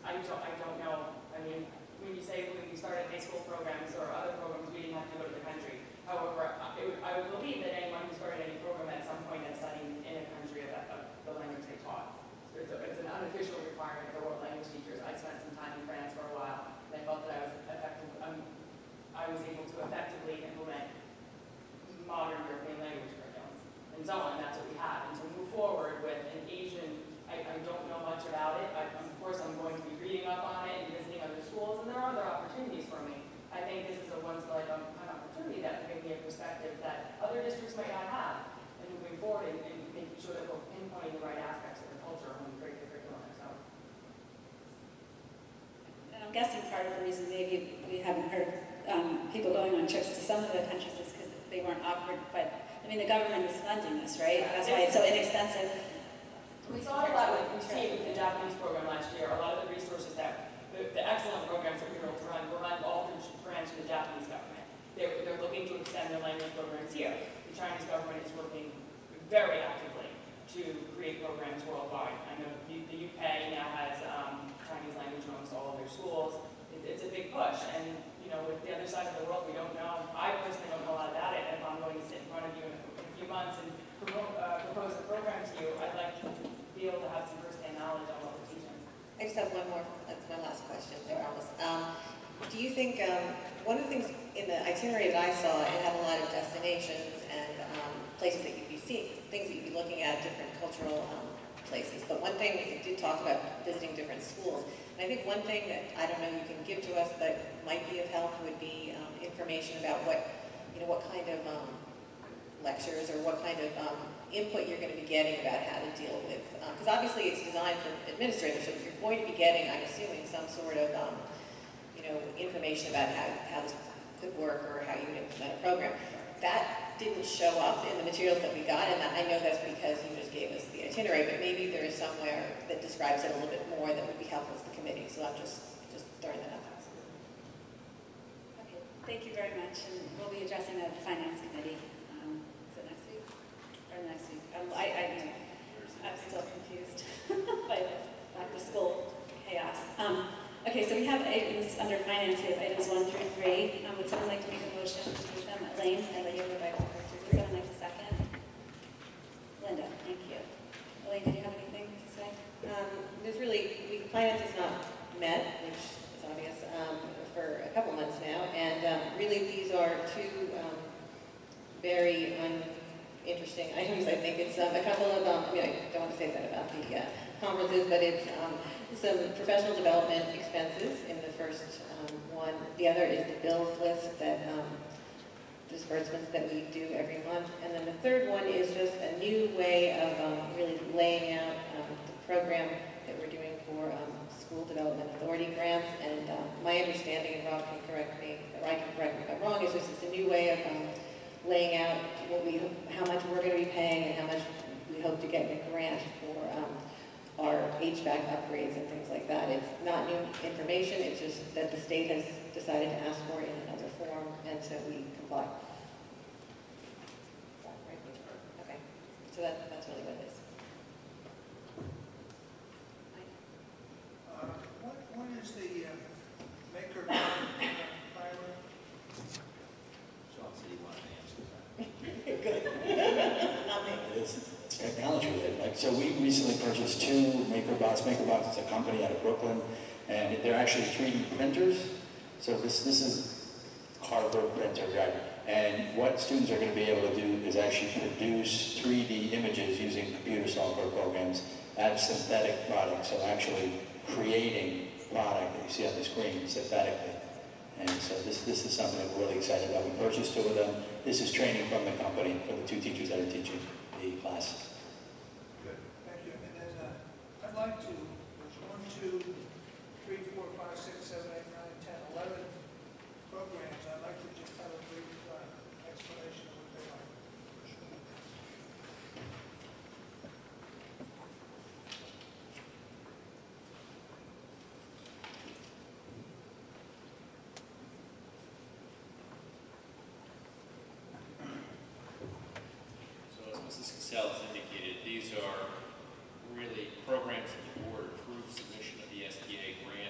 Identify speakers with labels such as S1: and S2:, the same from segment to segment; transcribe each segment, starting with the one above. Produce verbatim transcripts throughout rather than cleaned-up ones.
S1: I don't, I don't know. I mean, when you say when we started high school programs or other programs, we didn't have to go to the country. However, it would, I would believe that anyone who started any program at some point had studied in a country of, that, of the language they taught. So it's, a, it's an unofficial requirement for world language teachers. I spent some time in France for a while, and I felt that I was effective. Um, I was able to effectively implement modern European language curriculums and so on. That's what we had. And to move forward with an Asian, I, I don't know much about it. I, of course, I'm going to be reading up on it and visiting other schools, and there are other opportunities for me. I think this is a once-in-a-lifetime opportunity that will give me a perspective that other districts might not have, and moving forward and, and making sure that we're pinpointing the right aspects of the culture when we create the curriculum. So.
S2: And I'm guessing part of the reason maybe we haven't heard um, people going on trips to some of the countries is because they weren't offered, but I mean the government is funding this, right? That's why it's so inexpensive.
S1: We saw a lot with, we see with the Japanese program last year, a lot of the resources that, the, the excellent programs that we were able to run were run all through grants from the Japanese government. They're, they're looking to extend their language programs here. The Chinese government is working very actively to create programs worldwide. I know the, the U K now has um, Chinese language rooms all of their schools. It, it's a big push, and you know, with the other side of the world, we don't know. I personally don't know a lot about it, and if I'm going to sit in front of you in a, in a few months and promote, uh, propose a program to you, I'd like to be able to have some first-hand knowledge on what we're teaching.
S3: I just have one more, that's my last question, I promise. Um, do you think, um, one of the things in the itinerary that I saw, it had a lot of destinations and um, places that you'd be seeing, things that you'd be looking at, different cultural um, places. But one thing, it did talk about visiting different schools. And I think one thing that, I don't know, you can give to us that might be of help would be um, information about what, you know, what kind of um, lectures or what kind of um, input you're going to be getting about how to deal with, because um, obviously it's designed for administrators, so if you're going to be getting, I'm assuming, some sort of, um, you know, information about how, how this could work or how you would implement a program. That didn't show up in the materials that we got, and that, I know that's because you just gave us the itinerary, but maybe there is somewhere that describes it a little bit more that would be helpful to the committee, so I'm just, just throwing that out there.
S2: Okay, thank you very much, and we'll be addressing that at the Finance Committee. Um, is it next week? Or next week? Um, I, I, I'm still confused by the back to school chaos. Um, okay, so we have items under finance. We have items one through three. Um, would someone like to make a motion to move them? Elaine, I let you go by one through. Would someone like to second? Linda, thank you. Elaine, did you have anything to say?
S3: Um, there's really, we, finance is not met, which is obvious, um, for a couple months now, and um, really these are two um, very un interesting items. I think it's um, a couple of, um, I mean, I don't want to say that about the uh, conferences, but it's um, some professional development expenses in the first um, one. The other is the bills list that um, disbursements that we do every month. And then the third one is just a new way of um, really laying out um, the program that we're doing for um, School Development Authority grants. And um, my understanding, and Rob can correct me, or I can correct me if I'm wrong, is just it's a new way of um, laying out what we, how much we're going to be paying and how much we hope to get in a grant for um, our H V A C upgrades and things like that. It's not new information, it's just that the state has decided to ask for it in another form, and so we comply. Okay, so that, that's really what it is.
S4: Uh, what, what is the uh, maker pilot?
S3: Good.
S5: It's, it's technology related. Like, so we recently purchased two MakerBots. MakerBots is a company out of Brooklyn, and they're actually three D printers. So this this is Carver printer, right? And what students are going to be able to do is actually produce three D images using computer software programs as synthetic products. So actually creating product that you see on the screen synthetically. And so this, this is something that we're really excited about. We purchased two of them. This is training from the company for the two teachers that are teaching the class.
S4: Good, thank you. And then uh, I'd like to, there's one, two, three, four, five, six, seven, eight, nine, ten, eleven programs. I'd like to just have a brief uh, explanation of what they are.
S6: Has indicated, these are really programs that the board approved submission of the S B A grant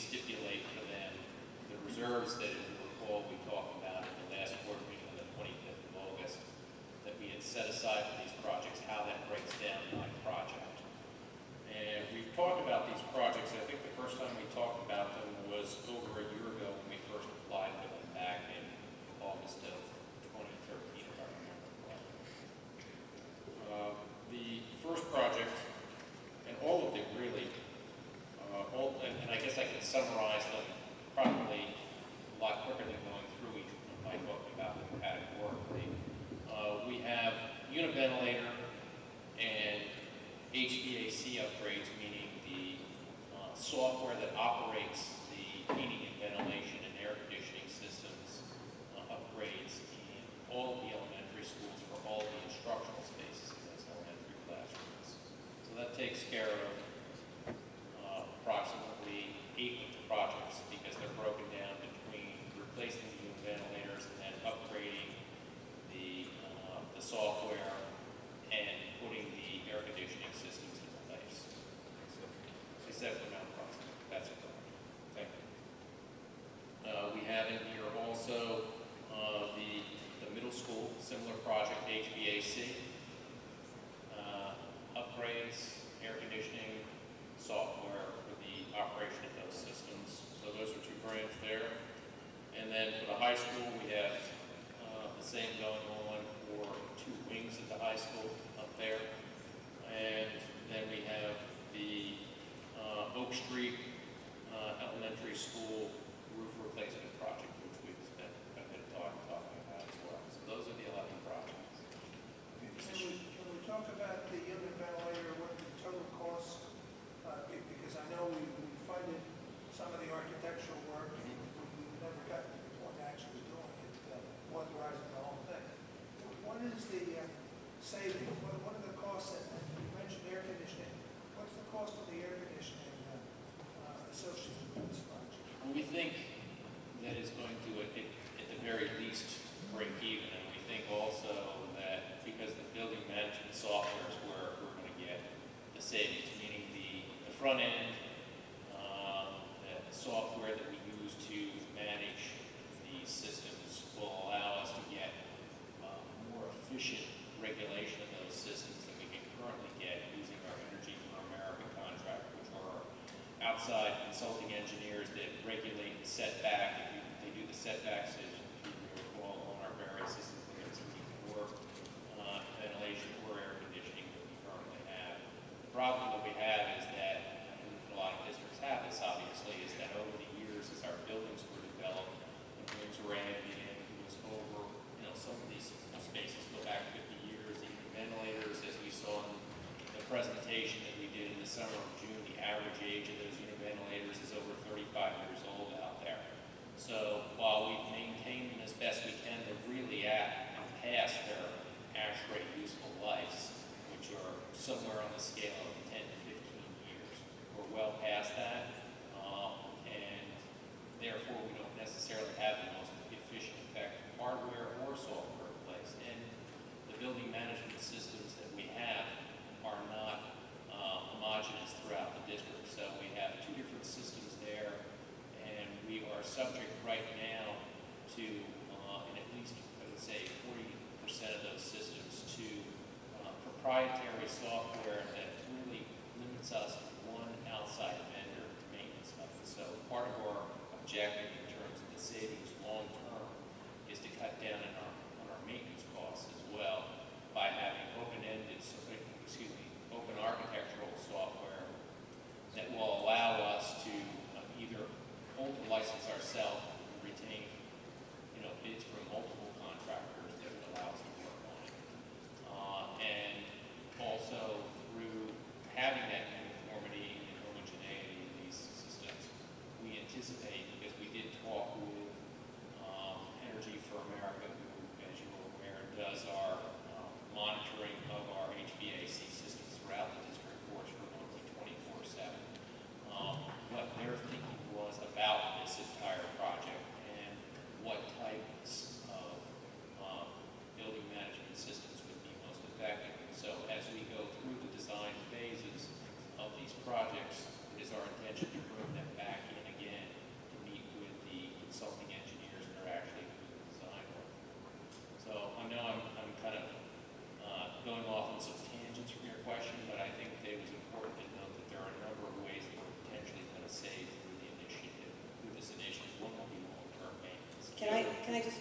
S6: stipulate for them the reserves that, if you recall, we talked about in the last board meeting on the twenty-fifth of August, that we had set aside for these projects, how that breaks down by project. And we've talked about these projects. I think the first time we talked about them was over a year ago when we first applied for them back in August of twenty thirteen, if I remember correctly. Uh, the first project, and all of them really, uh, all, and, and I guess I can summarize them probably a lot quicker than going through each one by talking about them categorically. Uh, we have unit ventilator and H V A C upgrades, meaning the uh, software that operates the heating and ventilation and air conditioning systems uh, upgrades in all of the elementary schools for all the instructional spaces in those elementary classrooms. So that takes care of uh, approximately eight of the projects because they're broken down between replacing the unit ventilators and then upgrading the, uh, the software and putting the air conditioning systems in place. So, except for Mount Prospect, that's a problem. Okay. Uh, we have in here also uh, the, the middle school, similar project, H V A C, uh, upgrades, air conditioning, software for the operation of those systems. So those are two grants there. And then for the high school, we have uh, the same going on for two wings at the high school up there. And then we have the uh, Oak Street uh, Elementary School roof replacement project, which we've spent a bit of time talking about as well. So those are the eleven projects.
S4: Can we, can we talk about the unit ventilator, what the total cost, uh, be- because I know we, we funded some of the architectural work, and we, we never got to the point of actually doing it, uh, authorizing the whole thing. What is the uh, saving, what, what are the costs, that, you mentioned air conditioning, what's the cost of the air conditioning uh, uh, associated with this project?
S6: We think that it's going to, at, at the very least, break even, and we think also that because the building management software is where we're going to get the savings, meaning the, the front end, um, the software that we use to manage these systems will allow us to get uh, more efficient regulation of those systems than we can currently get using our Energy for America contract, which are outside consulting engineers that regulate the setback. They do the setbacks, as you recall, on our various systems, whether it's heating or uh, ventilation or air conditioning that we currently have. The problem that we have is that, and a lot of districts have this obviously, is that over the years as our buildings were developed, and things were added in, it was over, you know, some of these spaces go back fifty years, even ventilators, as we saw in the presentation that we did in the summer of June, the average age of those unit ventilators is over thirty-five years old out there. So while we've maintained them as best we can, they're really at and past their ASHRAE useful lives, which are somewhere on the scale of ten to fifteen years. We're well past that, um, and therefore we don't necessarily have the most efficient, effective hardware or software in place. And the building management systems that we have are not uh, homogeneous throughout the district. So we have two different systems there, and we are subject right now to, uh, in at least, I would say, forty percent of those systems to uh, proprietary software that really limits us to one outside vendor maintenance of it. So part of our objective in terms of the savings long term is to cut down on our, on our maintenance costs as well by having open-ended, excuse me, open architectural software that will allow us to um, either hold the license ourselves and retain, you know, bids from multiple contractors that would allow us to work on it. Uh, and also through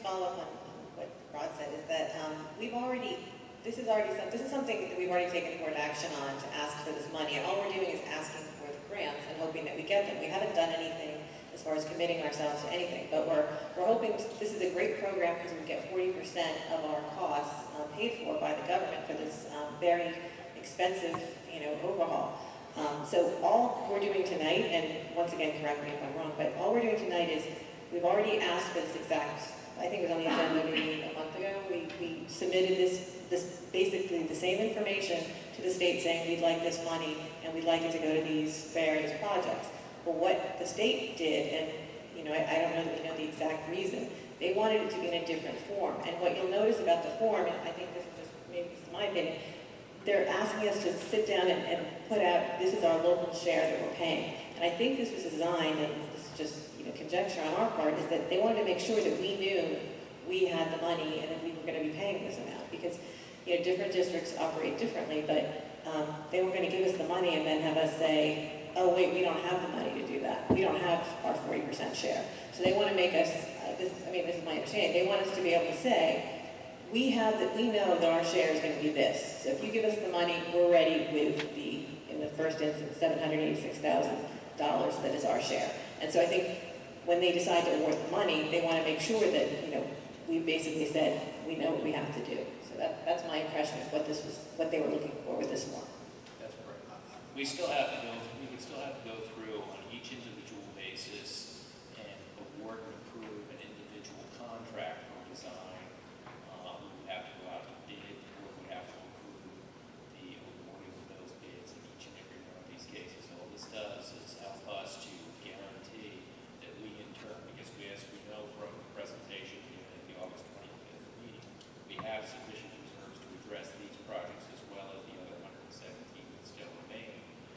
S3: follow up on on what Rod said, is that um, we've already, this is already some, this is something that we've already taken board action on to ask for this money, and all we're doing is asking for the grants and hoping that we get them. We haven't done anything as far as committing ourselves to anything, but we're, we're hoping, this is a great program because we get forty percent of our costs um, paid for by the government for this um, very expensive, you know, overhaul. Um, so all we're doing tonight, and once again, correct me if I'm wrong, but all we're doing tonight is, we've already asked for this exact, I think it was on the agenda maybe a month ago, we, we submitted this, this, basically the same information to the state saying we'd like this money and we'd like it to go to these various projects. But what the state did, and you know, I, I don't know that we know the exact reason, they wanted it to be in a different form. And what you'll notice about the form, and I think this is just, maybe this is my opinion, they're asking us to sit down and, and put out, this is our local share that we're paying. And I think this was designed, and this is just, you know, conjecture on our part, is that they wanted to make sure that we knew we had the money and that we were going to be paying this amount. Because, you know, different districts operate differently, but um, they were going to give us the money and then have us say, oh wait, we don't have the money to do that. We don't have our forty percent share. So they want to make us, uh, this, I mean, this is my understanding, they want us to be able to say, we have that, we know that our share is going to be this. So if you give us the money, we're ready with the, in the first instance, seven hundred eighty-six thousand dollars that is our share. And so I think when they decide to award the money, they want to make sure that, you know, we basically said, we know what we have to do. So that, that's my impression of what this was, what they were looking for with this one.
S6: That's correct. We still have to go, we would still have to go through on each individual basis and award and approve an individual contract for design. Uh, we would have to go out to bid, or we would have to approve the awarding of those bids in each and every one of these cases. All this does is help us to guarantee that we in turn, because we, as we know from the presentation given at the August twenty-fifth meeting, we have sufficient reserves to address these projects as well as the other one hundred seventeen that still remain.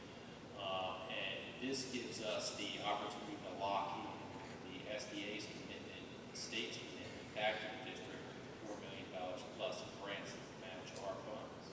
S6: Uh, and this gives us the opportunity to lock in the S D A's commitment, the state's commitment back to the district, four million dollars plus of grants that match our funds.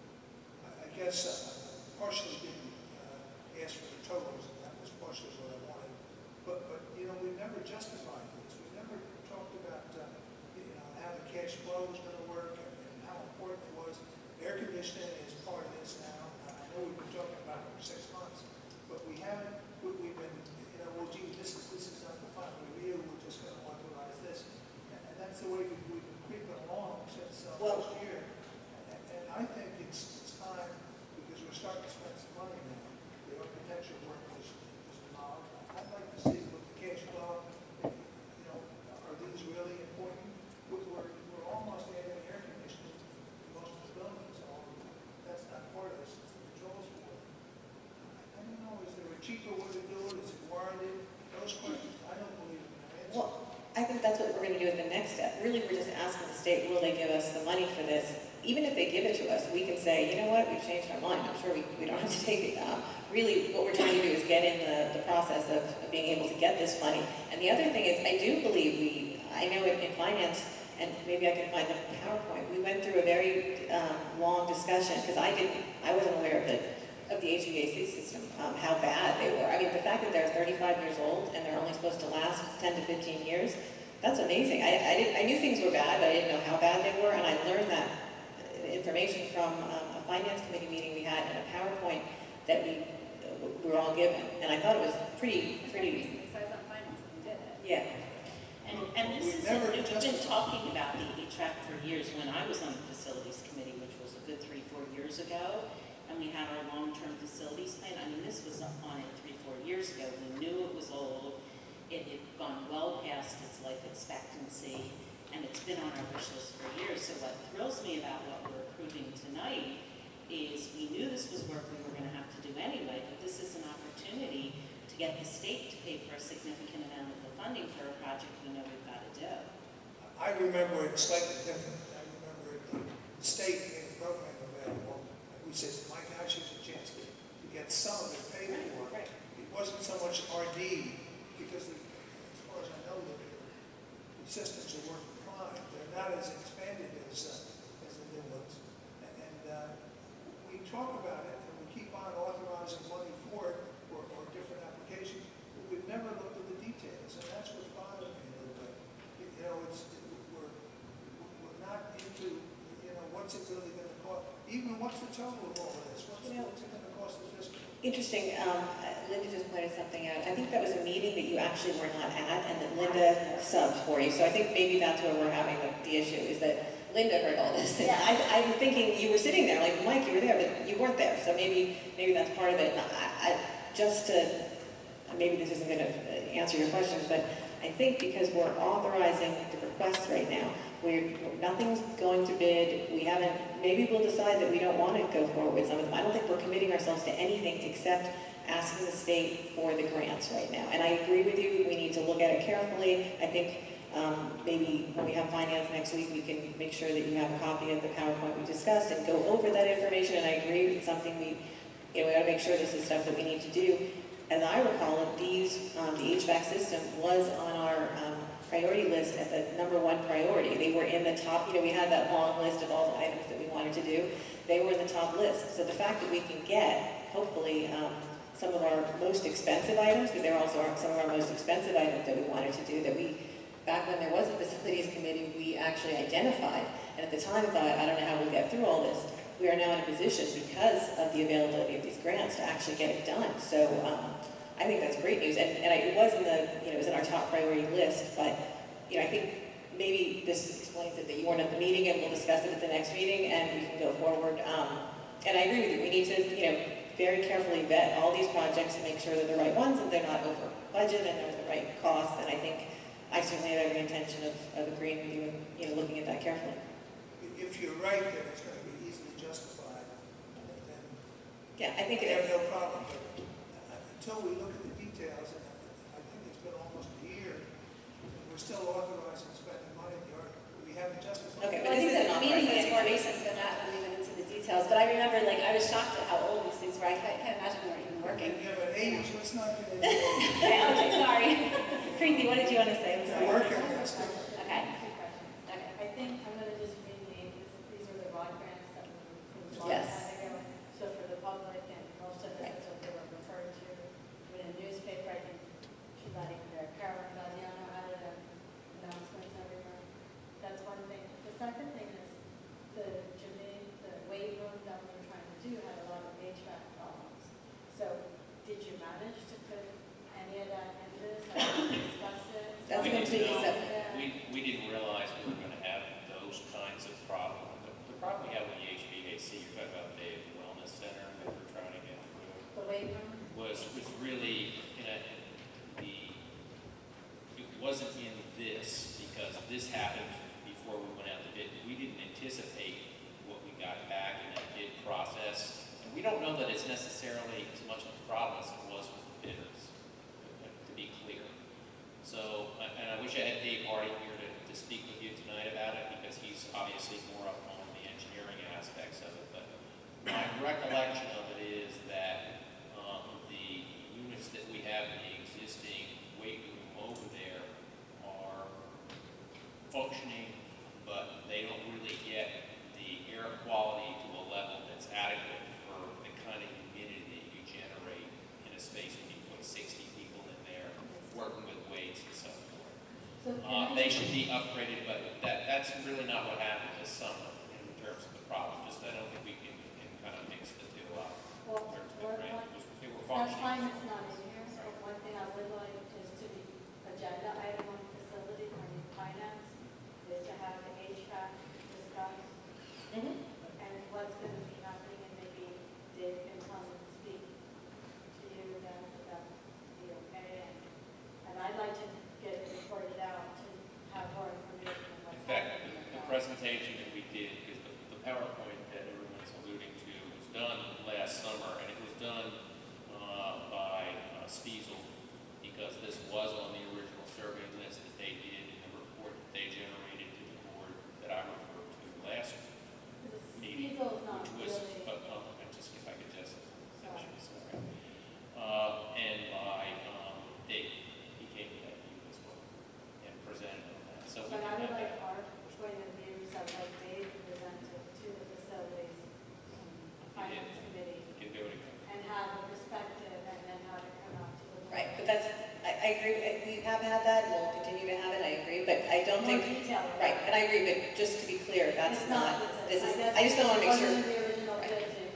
S4: I guess uh, partially didn't uh, ask for the totals, and that was partially what I wanted. But, but you know, we've never justified this. We've never talked about, uh, you know, how the cash flow is going to work and, and how important it was. Air conditioning is part of this now. I know we've been talking about it for six months, but we haven't, we, we've been, you know, well, gee, this is, this is not the final review, we're just going to authorize this. And, and that's the way we've, we've been creeping along since uh,
S3: Well-
S4: last year. And, and I think it's, it's time, because we're starting to spend some money now. The architecture work is, is involved. I'd like to see what the cash flow, you know, are these really important? We're, we're we're almost adding air conditioning to most of the buildings, so that's not part of this, it's the controls board. I don't know, is there a cheaper way to do it? Is it warranted? Those questions, I don't believe in the answer.
S3: Well, I think that's what we're going to do at the next step. Really, we're just asking the state, will they give us the money for this? Even if they give it to us, we can say, you know what, we've changed our mind. I'm sure we, we don't have to take it. Um, really, what we're trying to do is get in the, the process of, of being able to get this money. And the other thing is, I do believe we, I know in, in finance, and maybe I can find the PowerPoint, we went through a very um, long discussion, because I didn't, I wasn't aware of the, of the H V A C system, um, how bad they were. I mean, the fact that they're thirty-five years old and they're only supposed to last ten to fifteen years, that's amazing. I, I, didn't, I knew things were bad, but I didn't know how bad they were, and I learned that information from um, a finance committee meeting we had and a PowerPoint that we uh, were all given, and I thought it was pretty, pretty,
S2: So I was on finance when we did it.
S3: yeah.
S7: And, and this
S4: We've
S7: is,
S4: never
S7: we've been
S4: justified-
S7: talking about the E TRAC for years. When I was on the facilities committee, which was a good three, four years ago, and we had our long-term facilities plan, I mean, this was on it three, four years ago. We knew it was old. It had gone well past its life expectancy, and it's been on our wish list for years. So what thrills me about what we're approving tonight is we knew this was work we were going to have to do anyway, but this is an opportunity to get the state to pay for a significant amount of the funding for a project we know we've got to do.
S4: I remember it slightly different. I remember it, the state made a program available, and we said, my gosh, here's a chance to, to get some of it paid for.
S3: Right.
S4: It wasn't so much R D, because the, as far as I know, the, the systems are working fine. They're not as expanded as, uh, as the new ones. And, and uh, we talk about it, and we keep on authorizing money for it, or, or different applications, but we've never looked at the details, and that's what's bothering me a little bit. You know, it's, we're total of all of this? What's,
S3: You know,
S4: what's it gonna cost the fiscal?
S3: Interesting, um, uh, Linda just pointed something out. I think that was a meeting that you actually were not at and that Linda subbed for you. So I think maybe that's where we're having the, the issue, is that Linda heard all this. And
S2: Yeah.
S3: I, I'm thinking you were sitting there, like, Mike, you were there, but you weren't there. So maybe, maybe that's part of it. And I, I, just to, maybe this isn't gonna answer your questions, but I think because we're authorizing the requests right now, we're, nothing's going to bid, we haven't, maybe we'll decide that we don't want to go forward with some of them. I don't think we're committing ourselves to anything except asking the state for the grants right now. And I agree with you, we need to look at it carefully. I think um, maybe when we have finance next week, we can make sure that you have a copy of the PowerPoint we discussed and go over that information. And I agree, it's something we, you know, we gotta make sure this is stuff that we need to do. As I recall it, these, um, the H V A C system was on our um, priority list at the number one priority. They were in the top, you know, we had that long list of all the items that we wanted to do. They were in the top list. So the fact that we can get, hopefully, um, some of our most expensive items, because they're also our, some of our most expensive items that we wanted to do, that we, back when there was a facilities committee, we actually identified. And at the time thought, I don't know how we'll get through all this. We are now in a position, because of the availability of these grants, to actually get it done. So um, I think that's great news. And, and I, it was in the, you know, it was in our top priority list, but, you know, I think maybe this explains it, that you weren't at the meeting, and we'll discuss it at the next meeting, and we can go forward. Um, and I agree with you, we need to, you know, very carefully vet all these projects and make sure they're the right ones, and they're not over budget, and they're the right costs. And I think I certainly have every intention of, of agreeing with you and, you know, looking at that carefully.
S4: If you're right that it's gonna be easily justified, then
S3: Yeah, I think
S4: I
S3: it
S4: have
S3: is.
S4: no problem. But until we look at the details, and I think it's been almost a year, and we're still authorizing spending money, or we haven't justified.
S3: Okay,
S2: Well, I
S3: but this
S2: think
S3: is
S2: the
S3: an
S2: meeting is
S3: authorized
S2: more
S3: increase.
S2: recent than that, when we went into the details, but I remember, like, I was shocked at how old these things were. I can't can't imagine they weren't even working.
S4: Yeah, but age, let's not get into
S2: Okay, okay, sorry. Preeti, what did you want to say? I'm
S4: it.
S2: sorry.
S4: Working, that's good.
S2: Okay.
S8: Two questions.
S2: Okay.
S8: I think I'm going to just rename this, these are the rod grants that we approved a long
S3: Yes.
S8: time ago. So for the public, and most of us, that's what they were referred to. In a newspaper, I think she's not even there. Carolyn Galliano added an announcements everywhere. That's one thing. The second thing is the gymnasium, the weight room that we were trying to do had a lot of H V A C problems. So did you manage to put any of that in this? Have you discussed it?
S3: That's
S6: We didn't
S3: completely
S6: know.
S3: separate.
S8: Yeah.
S6: We, we didn't realize we were gonna have those kinds of problems. The, the problem we have with the H V A C, you're talking about the wellness center that we're trying to get through,
S8: The weight room?
S6: was, was really, in a, the, it wasn't in this, because this happened before we went out to bid. We didn't anticipate what we got back in that bid process. And we don't know that it's necessarily as much of a problem as it was with the bidders, to be clear. So, and I wish I had Dave Hardy here to, to speak with you tonight about it, because he's obviously more up on the engineering aspects of it. But my recollection of it is that um, the units that we have in the existing weight room over there are functioning, but they don't really get the air quality to a level that's adequate for the kind of humidity that you generate in a space when you put sixty people in there working with weights and so forth.
S8: So can
S6: Uh,
S8: I-
S6: they should be upgraded, but that, that's really not what happened this summer in terms of the problem. Just, I don't think we can, can kind of mix the two up.
S8: Well,
S6: in terms of the
S8: we're
S6: grant,
S8: not-
S6: because they were
S8: That's
S6: functioning.
S8: fine, it's not in here, so one thing I would like is to be agenda item on facility, I mean finance, is to have the H V A C discussed,
S3: Mhm.
S8: and what's going to be happening, and maybe Dave can come and speak to you then, if that would be okay, and, and I'd like to get it reported out to have more information on
S6: In
S8: what's
S6: fact,
S8: happening.
S6: the, the presentation that we did, because the, the PowerPoint that everyone's alluding to was done last summer, and it was done uh, by uh, Spiesel, because this was on the original survey list that they did in the report that they generated to the board that I referred to last
S8: Because
S6: meeting,
S8: Diesel's not
S6: which was,
S8: really,
S6: but, um, I just, if I could just
S8: Sorry.
S6: finish, sorry. Uh, and by, um, Dave, he came to that view as well, and presented on that, so we
S8: but
S6: can
S8: I would
S6: have
S8: like
S6: that.
S8: our point of views, I'd like Dave to present it to the facilities um, finance committee,
S6: We can do it again.
S8: and have a perspective, and then have it come out to the board.
S3: Right, but that's, I, I agree, I- we have had that, and we'll continue to have it, I agree, but I don't
S8: More
S3: think,
S8: detail.
S3: right, and I agree, but just to be clear, that's
S8: It's
S3: not,
S8: not,
S3: this is,
S8: guess
S3: I just don't want to make
S8: it
S3: sure.
S8: wasn't in the original
S3: Right.
S8: bid to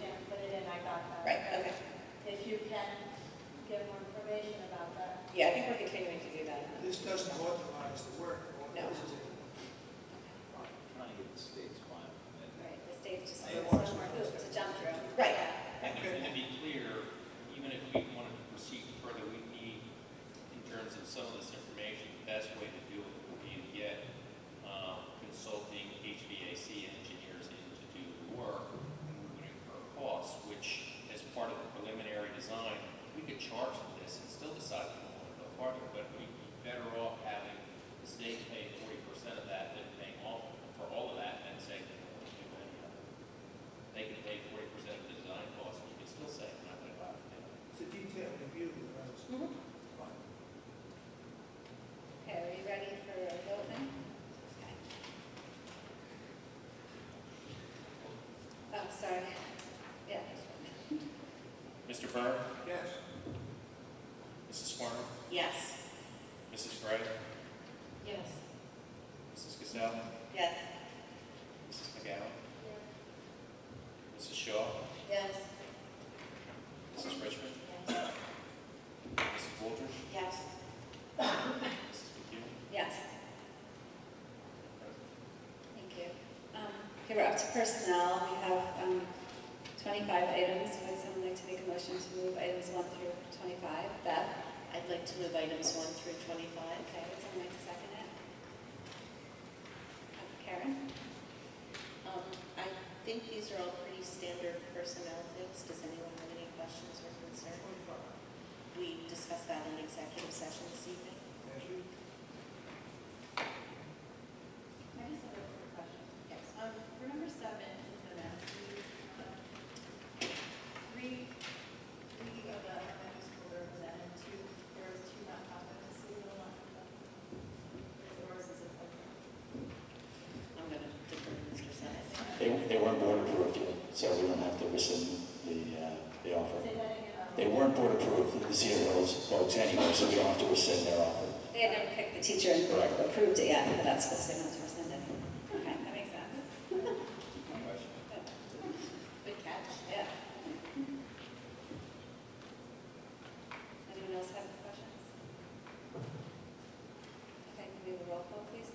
S8: again, give more information about that.
S3: Yeah, I think we're continuing to do that.
S4: This doesn't authorize the work. All
S3: No.
S4: this is a-
S9: Trying to get the state's final.
S2: Right, the state just
S4: They
S2: needs
S4: want
S2: one more hoop to jump through.
S3: Right.
S6: And and to be clear, even if we wanted to proceed further, we need, in terms of some of this information, the best way to do it would be to get um, consulting H V A C engineers in to do the work, would incur costs, which, as part of the preliminary design, we could charge them this and still decide if we want to go farther, but we'd be better off having the state pay forty percent of that than paying all, for all of that and say, they don't want to do any of it. They can pay forty percent of the design cost, and you can still say, I'm not going to buy it.
S4: It's a detailed review of the roads.
S2: Mhm.
S4: Fine.
S2: Okay, are you ready for a vote then? Okay. Oh, sorry. Yeah.
S6: Mister Byrne,
S4: Yes.
S6: Missus Swarner,
S7: Yes.
S6: Missus Gray,
S8: Yes.
S6: Missus Cassell,
S3: Yes.
S6: Missus McGowan, Missus Shaw,
S3: Yes.
S6: Missus Richmond,
S8: Yes.
S6: Missus Wooldridge,
S3: Yes.
S6: Missus McHugh.
S2: Yes. Thank you. Um, Okay, we're up to personnel. We have um, twenty-five items. Would someone like to make a motion to move items one through twenty-five? Beth?
S7: I'd like to move items one through twenty-five.
S2: Okay, would someone like to second it? Uh, Karen?
S7: Um, I think these are all pretty standard personnel things. Does anyone have any questions or concerns? We discussed that in executive session this evening.
S4: Thank you.
S8: I just have a quick question. Yes. Um, for number seven, in the map, we, um, three, three of the elementary school are represented, two, there was two not competent, so we don't want to, or is this a program?
S7: I'm going to defer to Mister Senate.
S5: They, they weren't board approved yet, so we don't have to rescind the, uh, the offer.
S8: Say that again. um,
S5: They weren't board approved, this year, those folks anyway, so we don't have to rescind their offer.
S2: They had never picked the teacher and
S5: Correct.
S2: approved it yet, but that's supposed to not to rescind it. Okay, that makes sense.
S7: Good catch.
S2: Yeah. Anyone else have any questions? Okay, can we have a roll call, please?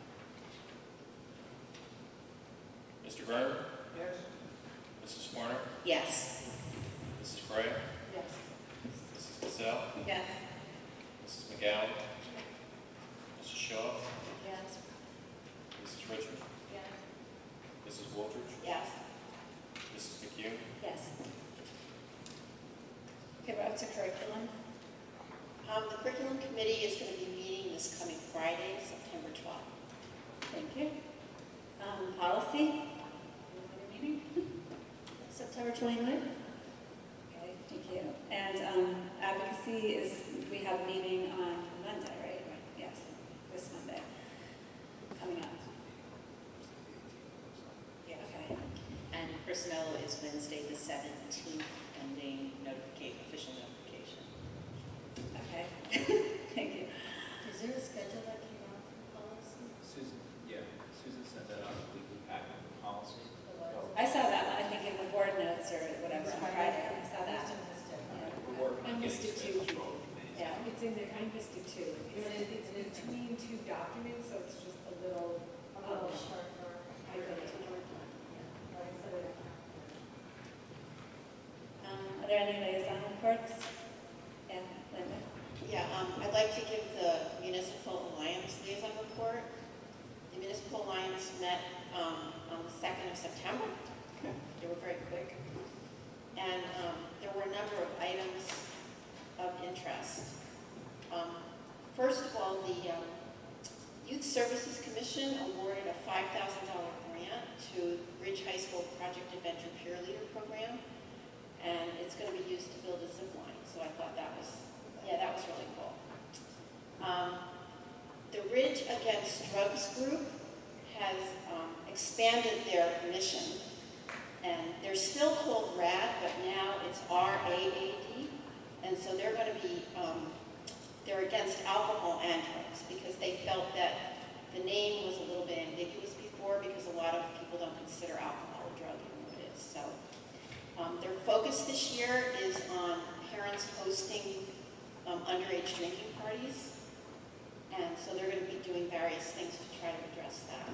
S6: Mister Byrne,
S4: Yes.
S6: Missus Swarner,
S7: Yes.
S6: Missus Gray,
S8: Yes.
S6: Missus Cassell,
S3: Yes.
S6: Missus McGowan, Missus Shaw,
S8: Yes.
S6: Missus Richard,
S8: Yes.
S6: Missus Wooldridge,
S3: Yes.
S6: Missus McHugh.
S2: Yes. Okay, we're up to curriculum.
S3: Um, the curriculum committee is going to be meeting this coming Friday, September twelfth.
S2: Thank you. Um, policy? Another meeting? September twenty-ninth? Okay, thank you. And um, advocacy is, we have a meeting on Monday, right? Yes, this Monday, coming up.
S3: Yes.
S2: Okay.
S7: And personnel is Wednesday, the seventeenth, pending notification, official notification.
S2: Okay. Thank you.
S8: Is there a schedule that came out for policy?
S9: Susan, yeah, Susan sent that out, a weekly packet for policy.
S8: The what?
S2: I saw that, I think in the board notes or whatever on Friday, I saw that.
S8: I missed it.
S9: We're working
S10: I
S9: on
S10: missed
S9: getting
S10: it too.
S9: scheduled for all the committees.
S2: Yeah.
S10: It's in there, I missed it too. It's, it's in between two documents, so it's just a little,
S8: A little
S10: um,
S8: short for.
S10: I go to work.
S8: Right, so that-
S2: Um, Are there any liaison reports? Yeah, Linda?
S3: Yeah, um, I'd like to give the Municipal Alliance liaison report. The Municipal Alliance met, um, on the second of September. They were very quick. And, um, there were a number of items of interest. Um, first of all, the, um, Youth Services Commission awarded a five thousand dollar grant to Ridge High School Project Adventure Peer Leader Program. And it's going to be used to build a zip line. So I thought that was, yeah, that was really cool. Um, the Ridge Against Drugs group has um, expanded their mission, and they're still called RAD, but now it's R A A D, and so they're going to be, um, they're against alcohol and drugs because they felt that the name was a little bit ambiguous before because a lot of people don't consider alcohol a drug, even though it is. So um, their focus this year is on parents
S7: hosting um, underage drinking parties. And so they're going to be doing various things to try to address that.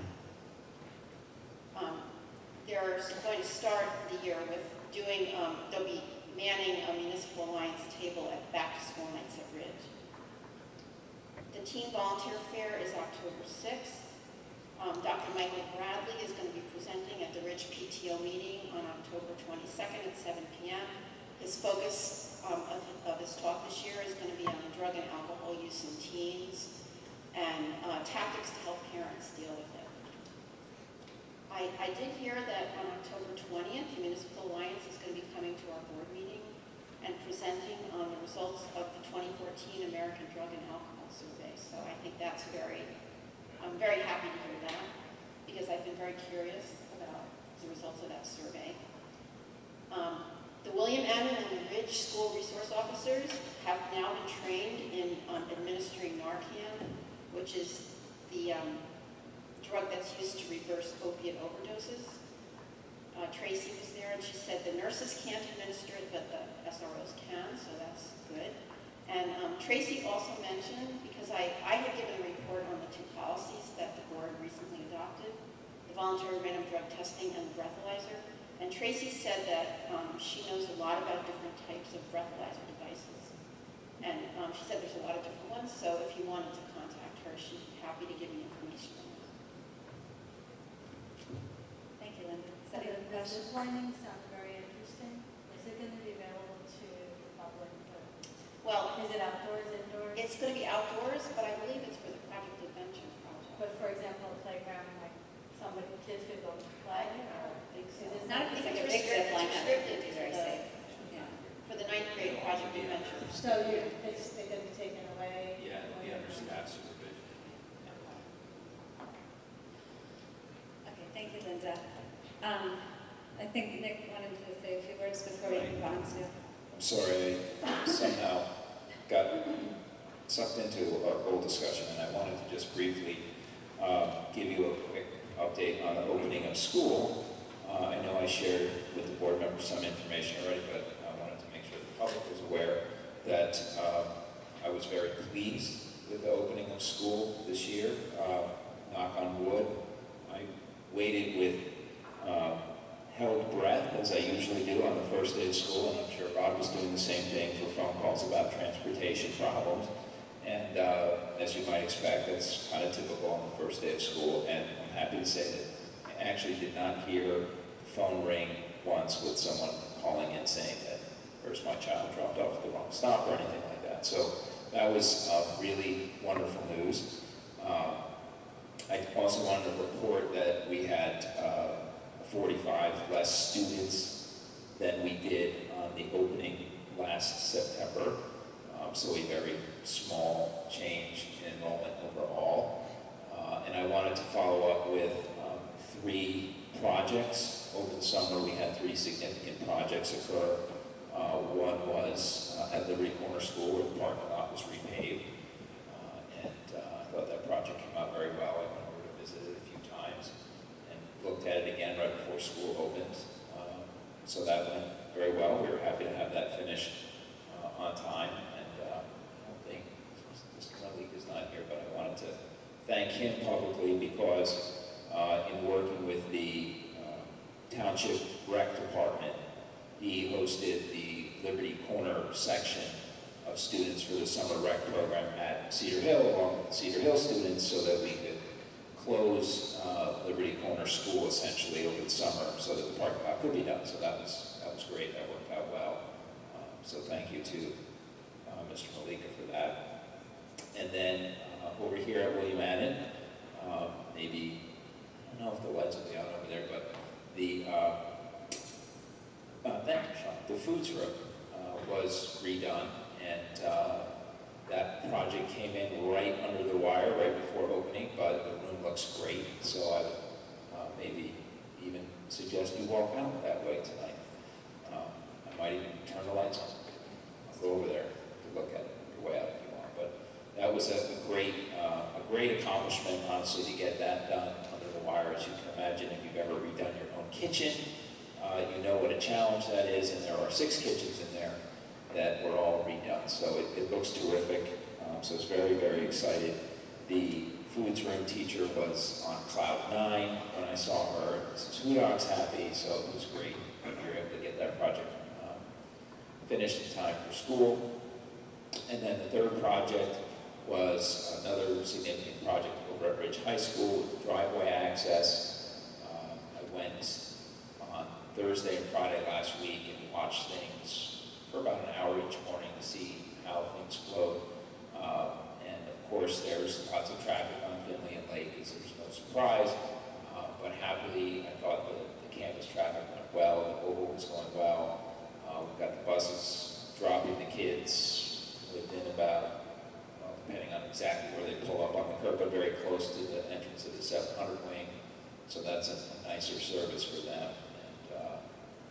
S7: Um, they're going to start the year with doing, um, they'll be manning a municipal alliance table at back-to-school nights at Ridge. The Teen Volunteer Fair is October sixth. Um, Doctor Michael Bradley is going to be presenting at the Ridge P T O meeting on October twenty-second at seven p m His focus um, of, of his talk this year is going to be on drug and alcohol use in teens and uh, tactics to help parents deal with it. I, I did hear that on October twentieth, the Municipal Alliance is going to be coming to our board meeting and presenting on the results of the twenty fourteen American Drug and Alcohol Survey. So I think that's very, I'm very happy to hear that because I've been very curious about the results of that survey. Um, the William Allen and the Ridge School Resource Officers have now been trained in um, administering Narcan, which is the um, drug that's used to reverse opiate overdoses. Uh, Tracy was there and she said the nurses can't administer it, but the S R Os can, so that's good. And um, Tracy also mentioned, because I, I had given a report on the two policies that the board recently adopted, the voluntary random drug testing and the breathalyzer. And Tracy said that um, she knows a lot about different types of breathalyzer devices. And um, she said there's a lot of different ones, so if you wanted to contact her, she'd be happy to give you information on that.
S2: Thank you, Linda. Is
S8: So
S2: that a
S8: the
S2: question?
S8: zip lining sounds very interesting. Is it going to be available to the public? or-
S7: Well,
S8: Is it outdoors, indoors?
S7: it's going to be outdoors, but I believe it's for the Project Adventure project.
S8: But for example, a playground, like somebody, kids could go play or? Is it
S2: Not if it's like a big
S7: restricted-
S2: zip line, that
S7: restricted
S2: would be
S7: to
S2: very
S7: the-
S2: safe. Yeah.
S7: For the ninth grade Project Adventure.
S8: So you, it's, they're going to be taken away?
S9: Yeah, it'll be under staff supervision.
S2: Okay, thank you, Linda. Um, I think Nick wanted to say a few words before we move on to.
S11: I'm sorry, I somehow got sucked into our goal discussion, and I wanted to just briefly uh, give you a quick update on the opening of school. Uh, I know I shared with the board members some information already, but I wanted to make sure the public was aware that uh, I was very pleased with the opening of school this year. Uh, knock on wood, I waited with uh, held breath, as I usually do on the first day of school, and I'm sure Rod was doing the same thing for phone calls about transportation problems. And uh, as you might expect, that's kind of typical on the first day of school, and I'm happy to say that I actually did not hear the phone ring once with someone calling in saying that, where's my child dropped off at the wrong stop or anything like that. So that was uh, really wonderful news. Um, I also wanted to report that we had uh, forty-five less students than we did on the opening last September. Um, so a very small change in enrollment overall. Uh, and I wanted to follow up with um, three projects. Over the summer, we had three significant projects occur. Uh, one was uh, at Liberty Corner School, where the parking lot was repaved. Uh, and uh, I thought that project came out very well. I went over to visit it a few times and looked at it again right before school opened. Uh, so that went very well. We were happy to have that finished uh, on time. And uh, I don't think Mister Malik is not here, but I wanted to thank him publicly because uh, in working with the uh, Township Rec Department, he hosted the Liberty Corner section of students for the summer rec program at Cedar Hill, along with the Cedar Hill students, so that we could close uh, Liberty Corner School essentially over the summer, so that the parking lot could be done. So that was that was great. That worked out well. Um, so thank you to uh, Mister Malika for that. And then uh, over here at William Allen, um, maybe I don't know if the lights will be on over there, but the uh, Uh, thank you, Sean. The foods room uh, was redone, and uh, that project came in right under the wire, right before opening, but the room looks great, so I would uh, maybe even suggest you walk out that way tonight. Um, I might even turn the lights on. I'll go over there to look at it on your way out if you want, but that was a, a great uh, a great accomplishment, honestly, to get that done under the wire. As you can imagine, if you've ever redone your own kitchen, Uh, you know what a challenge that is, and there are six kitchens in there. that were all redone. So it, it looks terrific. Um, so I was very, very excited. The foods room teacher was on cloud nine when I saw her. Who Dog's happy, so it was great. We were able to get that project um, finished in time for school. And then the third project was another significant project over at Ridge High School with driveway access. Um, I went on Thursday and Friday last week and watched things for about an hour each morning to see how things flowed. Um, and of course, there's lots of traffic on Finley and Lake, as there's no surprise. Uh, but happily, I thought the, the campus traffic went well, the oval was going well. Uh, we've got the buses dropping the kids within about, well, depending on exactly where they pull up on the curb, but very close to the entrance of the seven hundred wing. So that's a, a nicer service for them. And uh,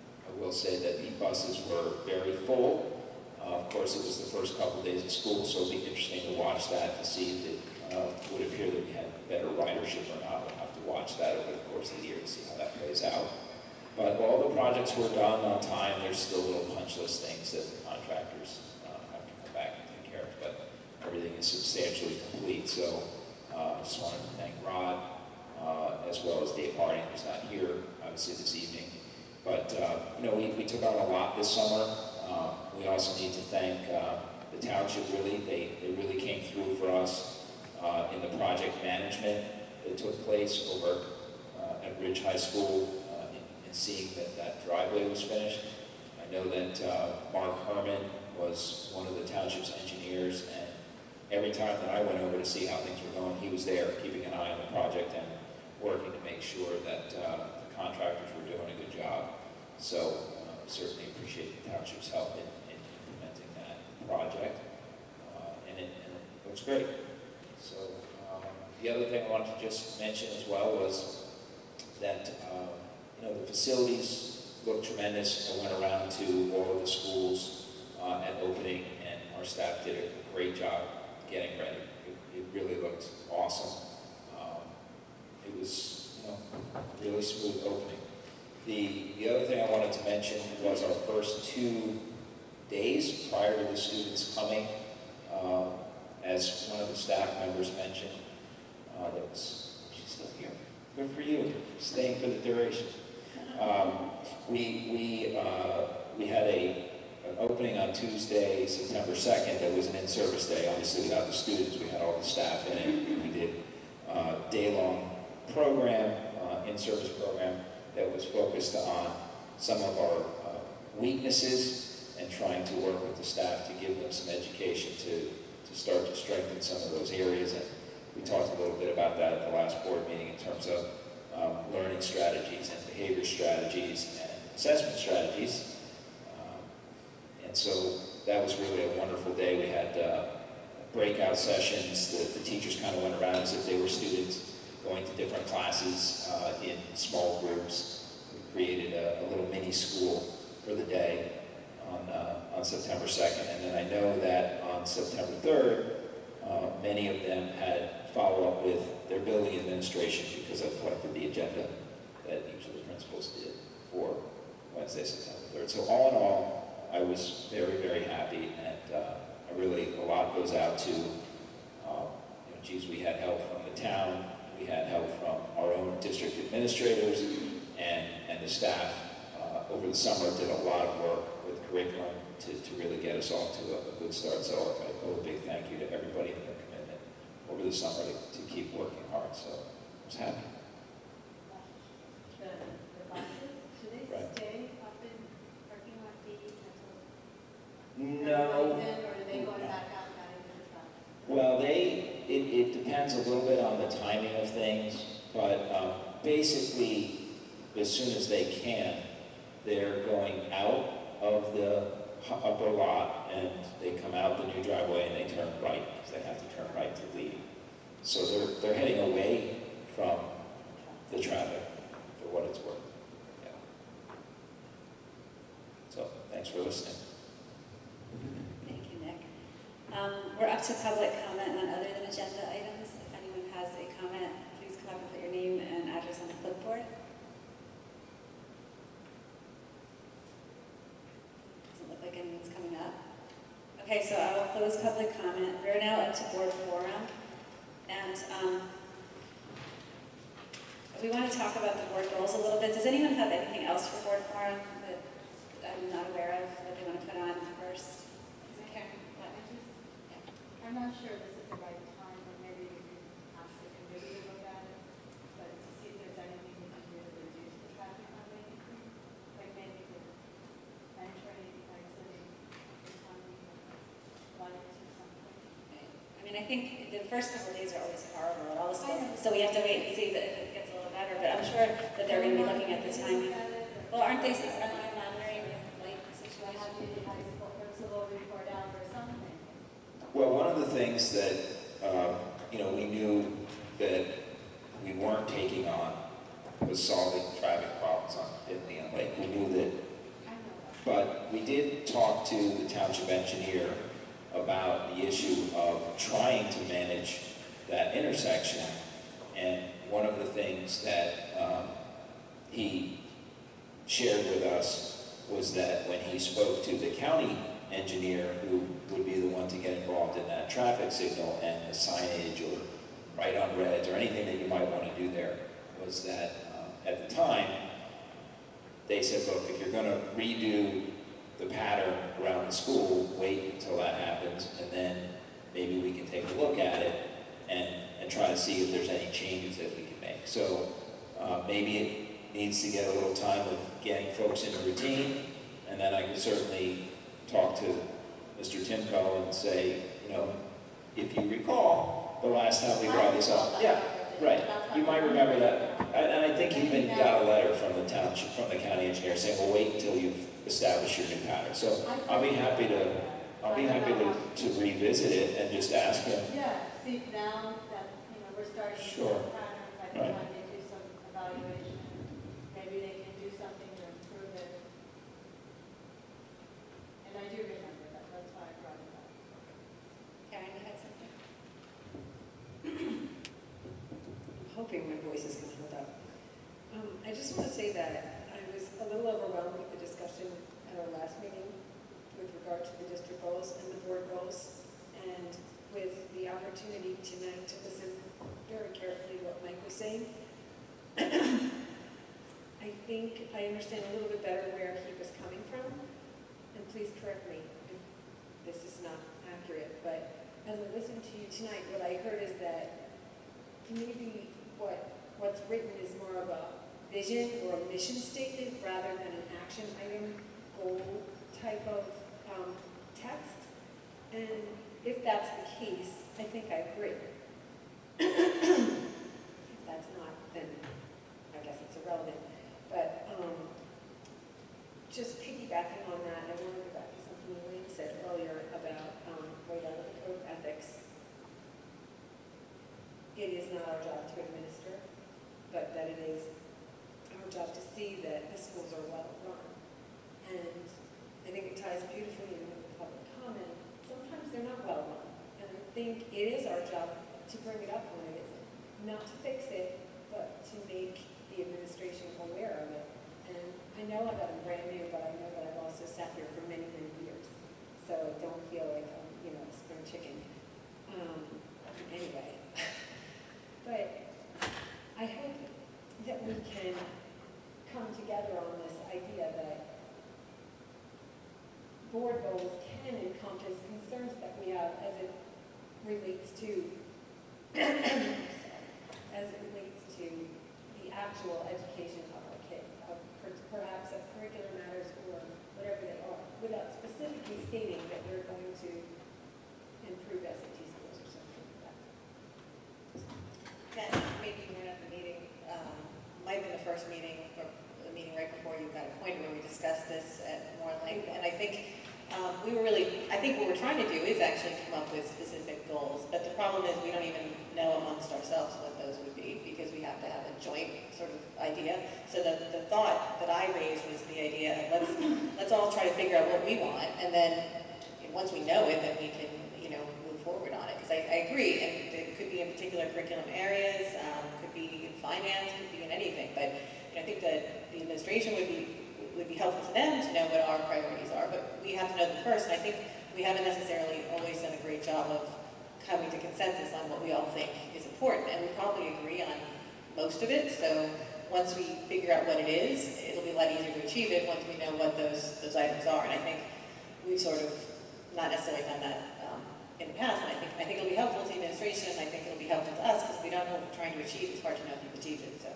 S11: I will say that the buses were very full. Uh, of course, it was the first couple of days of school, so it'll be interesting to watch that to see if it uh, would appear that we had better ridership or not. We'll have to watch that over the course of the year to see how that plays out. But all the projects were done on time. There's still little punch list things that the contractors uh, have to come back and take care of, but everything is substantially complete. So uh, I just wanted to thank Rod, uh, as well as Dave Harding, who's not here, obviously, this evening. But, uh, you know, we, we took on a lot this summer. Um, we also need to thank uh, the township, really. They, they really came through for us uh, in the project management that took place over uh, at Ridge High School, uh, in, in seeing that that driveway was finished. I know that uh, Mark Herman was one of the township's engineers, and every time that I went over to see how things were going, he was there keeping an eye on the project and working to make sure that uh, the contractors were doing a good job. So uh, certainly appreciate the township's help in, in implementing that project, uh, and, it, and it looks great. So um, the other thing I wanted to just mention as well was that um, you know, the facilities look tremendous. I went around to all of the schools uh, at opening, and our staff did a great job getting ready. It, it really looked awesome. Um, it was, you know, really smooth opening. The, the other thing I wanted to mention was our first two days prior to the students coming. Um, as one of the staff members mentioned, uh, that was, she's still here. Good for you, staying for the duration. Um, we we uh, we had a an opening on Tuesday, September second. That was an in-service day. Obviously, without the students, we had all the staff in it. We did a day-long program, uh, in-service program, that was focused on some of our uh, weaknesses and trying to work with the staff to give them some education to, to start to strengthen some of those areas. And we talked a little bit about that at the last board meeting in terms of um, learning strategies and behavior strategies and assessment strategies. Um, and so that was really a wonderful day. We had uh, breakout sessions. The, the teachers kind of went around as if they were students, going to different classes uh, in small groups. We created a, a little mini school for the day on, uh, on September second. And then I know that on September third, uh, many of them had follow-up with their building administration because I collected the agenda that each of the principals did for Wednesday, September third. So all in all, I was very, very happy, and uh, I really, a lot goes out to, um, you know, geez, we had help from the town. We had help from our own district administrators, and, and the staff uh, over the summer did a lot of work with curriculum to, to really get us off to a, a good start. So I owe a big thank you to everybody and their commitment over the summer to, to keep working hard. So I was happy.
S8: The, the buses, do they
S11: Right.
S8: stay up in parking lot D until
S11: No.
S8: everybody's in, or are they going back out and out into the traffic?
S11: Well, they, it, it depends a little bit on the timing of things, but um, basically, as soon as they can, they're going out of the upper lot, and they come out the new driveway and they turn right, because they have to turn right to leave. So they're, they're heading away from the traffic, for what it's worth. Yeah. So, thanks for listening.
S2: Thank you, Nick. Um, we're up to public comment on other than agenda items. If anyone has a comment, please come up and put your name and address on the clipboard. Doesn't look like anyone's coming up. Okay, so I will close public comment. We're now up to board forum. And um, we want to talk about the board goals a little bit. Does anyone have anything else for board forum that I'm not aware of that they want to put on first?
S8: Karen, let me just, I'm not sure this is the right time, but maybe we could ask the committee to look at it, but to see if there's anything we can do to reduce the traffic on Main Street, like maybe the entering, exiting, responding, lights or something.
S2: I mean, I think the first couple of days are always horrible at all the schools, so we have to wait and see that if it gets a little better, but I'm sure that they're going to be looking at the timing. Well, aren't they, aren't they monitoring the light
S8: Should I
S2: situation?
S8: have the high school principal report out or something?
S11: Well, one of the things that, um, you know, we knew that we weren't taking on was solving traffic problems on Italy and Lake. We knew that,
S8: I know that.
S11: but we did talk to the township engineer about the issue of trying to manage that intersection. And one of the things that um, he shared with us was that when he spoke to the county engineer, who would be the one to get involved in that traffic signal and the signage or right on reds or anything that you might want to do there, was that um, at the time, they said, look, if you're going to redo the pattern around the school, wait until that happens, and then maybe we can take a look at it and, and try to see if there's any changes that we can make. So uh, maybe it needs to get a little time of getting folks in a routine, and then I can certainly talk to Mister Timko and say, you know, if you recall, the last time we brought this up. Yeah, right. You might remember that. And and I think he even got a letter from the township, from the county engineer saying, well, wait until you've established your new pattern. So I'll be happy to, I'll be happy to, to revisit it and just ask him.
S8: Yeah, see now that, you know, we're starting to see
S11: Sure.
S8: a pattern, I think
S11: Right.
S8: when they do some evaluation, maybe they can do something to improve it. And I do remember that, that's why I brought it up.
S2: Karen, you had something?
S10: I'm hoping my voice is going to hold up. Um, I just want to say that I was a little overwhelmed with the discussion at our last meeting with regard to the district goals and the board goals, and with the opportunity tonight to listen very carefully to what Mike was saying. I think I understand a little bit better where he was coming from, and please correct me if this is not accurate, but as I listened to you tonight, what I heard is that maybe what what's written is more of a vision or a mission statement rather than an action item goal type of um, text. And if that's the case, I think I agree. If that's not, then I guess it's irrelevant. But um, just piggybacking on that, I want to go back to something Elaine said earlier about um, right out of the code of ethics. It is not our job to administer, but that it is our job to see that the schools are well run. And I think it ties beautifully in with the public comment. Sometimes they're not well run. And I think it is our job to bring it up when it isn't. Not to fix it, but to make the administration aware of it. And I know that I'm brand new, but I know that I've also sat here for many, many years. So don't feel like I'm, you know, a spring chicken. Um, anyway. But I hope that we can come together on this idea that board goals can encompass concerns that we have as it relates to, as it relates to the actual education of our kids, of per- perhaps of curricular matters or whatever they are, without specifically stating that we're going to improve S A T scores or something like that.
S3: That maybe you weren't at the meeting, um, might have been the first meeting, or the meeting right before you got appointed, where we discussed this at more length. And I think um, we were really, I think what we're trying to do is actually come up with specific goals. But the problem is we don't even know amongst ourselves what those would be, because we have to have a joint sort of idea. So the, the thought that I raised was the idea of let's, let's all try to figure out what we want. And then once we know it, then we can, you know, move forward on it. Because I, I agree, and it could be in particular curriculum areas, um, could be in finance, could be in anything. But you know, I think that the administration would be would be helpful to them to know what our priorities are. But we have to know them first. And I think we haven't necessarily always done a great job of coming to consensus on what we all think is important, and we probably agree on most of it, so once we figure out what it is, it'll be a lot easier to achieve it once we know what those, those items are, and I think we've sort of not necessarily done that um, in the past, and I think, I think it'll be helpful to the administration, and I think it'll be helpful to us, because if we don't know what we're trying to achieve, it's hard to know if you've achieved it, so.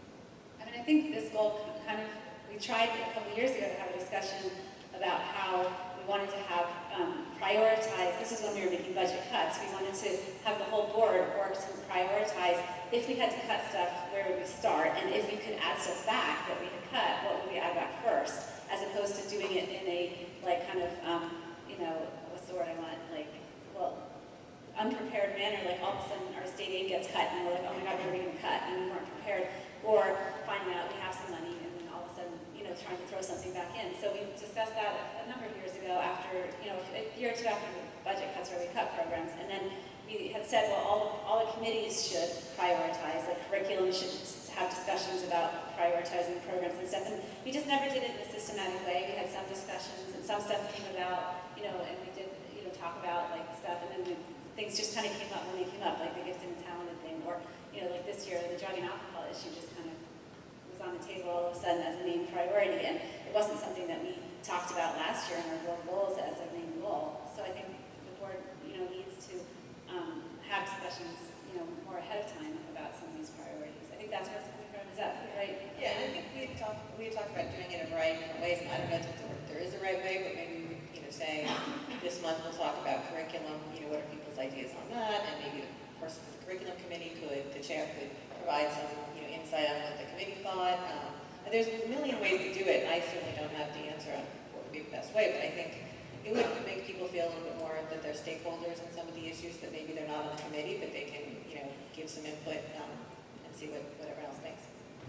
S2: I mean, I think this goal kind of, we tried a couple of years ago to have a discussion about how we wanted to have um, prioritize, this is when we were making budget cuts, we wanted to have the whole board work to prioritize if we had to cut stuff, where would we start, and if we could add stuff back that we had cut, what would we add back first, as opposed to doing it in a, like, kind of, um, you know, what's the word I want, like, well, unprepared manner, like all of a sudden our state aid gets cut, and we're like, oh my God, what are we going to cut, and we weren't prepared, or finding out we have some money, and then all of a sudden, you know, trying to throw something back in. So we discussed that a number of years ago after, you know, a year or two after the budget cuts where we cut programs, and then we had said, well, all, all the committees should prioritize, like curriculum should have discussions about prioritizing programs and stuff, and we just never did it in a systematic way. We had some discussions, and some stuff came about, you know, and we did, you know, talk about like stuff, and then we, things just kind of came up when they came up, like the gifted and talented thing, or, you know, like this year, the drug and alcohol issue just kind of was on the table all of a sudden as a main priority, and it wasn't something that we talked about last year in our board goals as a main goal. So I think the board, you know, needs to um, have discussions, you know, more ahead of time about some of these priorities. I think that's what's coming from. Is that right?
S3: Yeah, and I think we had talked, we had talked about doing it in a variety of different ways, and I don't know if there, there is a right way, but maybe we would, you know, say, this month we'll talk about curriculum, you know, what are people's ideas on that, and maybe the person from the curriculum committee could, the chair could provide some, you know, insight on what the committee thought. Um, and there's a million ways to do it, and I certainly don't have the answer on what would be the best way, but I think it would make people feel a little bit more that they're stakeholders in some of the issues that maybe they're not on the committee, but they can, you know, give some input um, and see what, what everyone else thinks.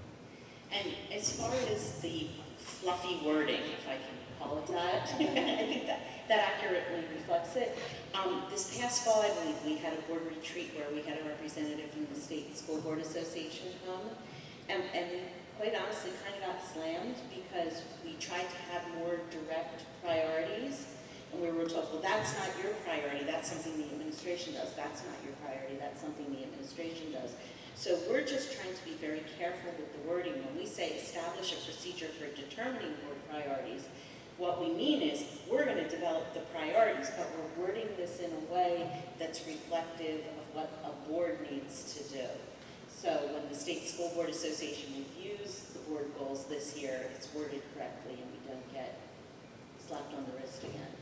S7: And as far as the fluffy wording, if I can call it that, I think that, that accurately reflects it. Um, this past fall, I believe, we had a board retreat where we had a representative from the State School Board Association come, and, and quite honestly kind of got slammed because we tried to have more direct priorities, and we were told, well, that's not your priority, that's something the administration does. That's not your priority, that's something the administration does. So we're just trying to be very careful with the wording. When we say establish a procedure for determining board priorities, what we mean is we're going to develop the priorities, but we're wording this in a way that's reflective of what a board needs to do. So when the State School Board Association reviews the board goals this year, it's worded correctly and we don't get slapped on the wrist again.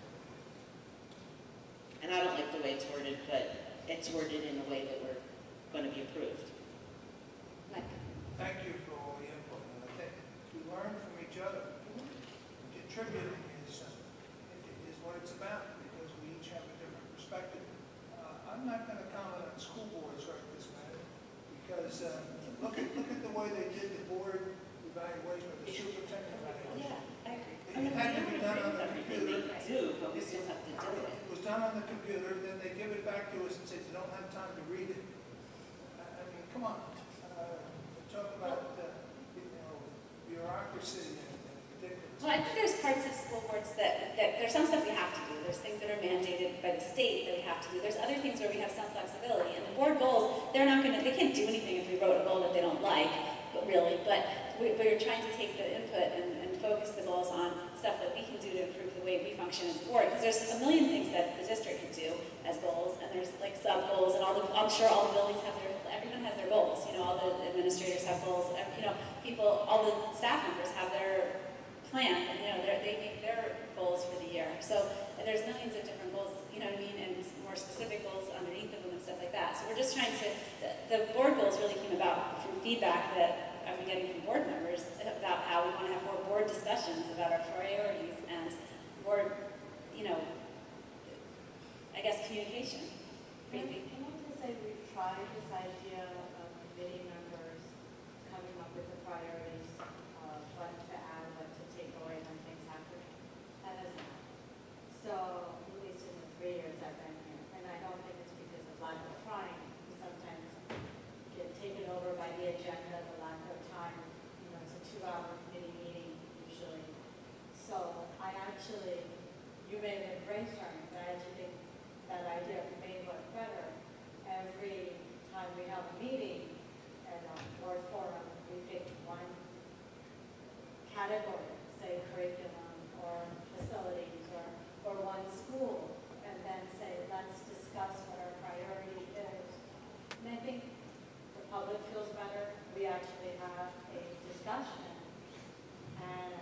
S7: And I don't like the way it's worded, but it's worded in a way that we're going to be approved.
S2: Mike.
S4: Thank you for all the input, and I think we learn from each other. Contributing is, uh, is what it's about, because we each have a different perspective. Uh, I'm not going to comment on school boards right this minute, because uh, look at look at the way they did the board evaluation of the superintendent evaluation.
S7: Yeah, I agree.
S4: It had to be done on the computer.
S7: They do, but we still have to do it.
S4: It was done on the computer, then they give it back to us and say, you don't have time to read it. I I mean, come on. Uh, talk about, uh, you know, bureaucracy and, and ridiculous.
S2: Well, I think there's parts of school boards that, that, there's some stuff we have to do. There's things that are mandated by the state that we have to do. There's other things where we have some flexibility. And the board goals, they're not gonna, they can't do anything if we wrote a goal that they don't like, but really, but we, we're trying to take the input and, and focus the goals on stuff that we can do to improve the way we function as a board. Because there's a million things that the district can do as goals, and there's like sub-goals, and all the, I'm sure all the buildings have their, everyone has their goals. You know, all the administrators have goals, you know, people, all the staff members have their plan, and, you know, they make their goals for the year. So and there's millions of different goals, you know what I mean, and more specific goals underneath of them and stuff like that. So we're just trying to, the, the board goals really came about from feedback that I've been getting from board members about how we want to have more board discussions about our priorities and more, you know, I guess communication.
S8: Can I can I just say we've tried this idea of committee members coming up with the priorities, uh, what to add, what to take away when things happen? That doesn't happen. So, at least in the three years I've been here, and I don't think it's because of lack of trying. We sometimes get taken over by the agenda, the lack of time. You know, it's a two-hour committee meeting usually. So I actually you may have been brainstorming, but I actually think that idea may work better. Every time we have a meeting and a board forum, we pick one category, say curriculum or facilities or, or one school, and then say, let's discuss what our priority is. And I think the public feels better. We actually have a discussion. And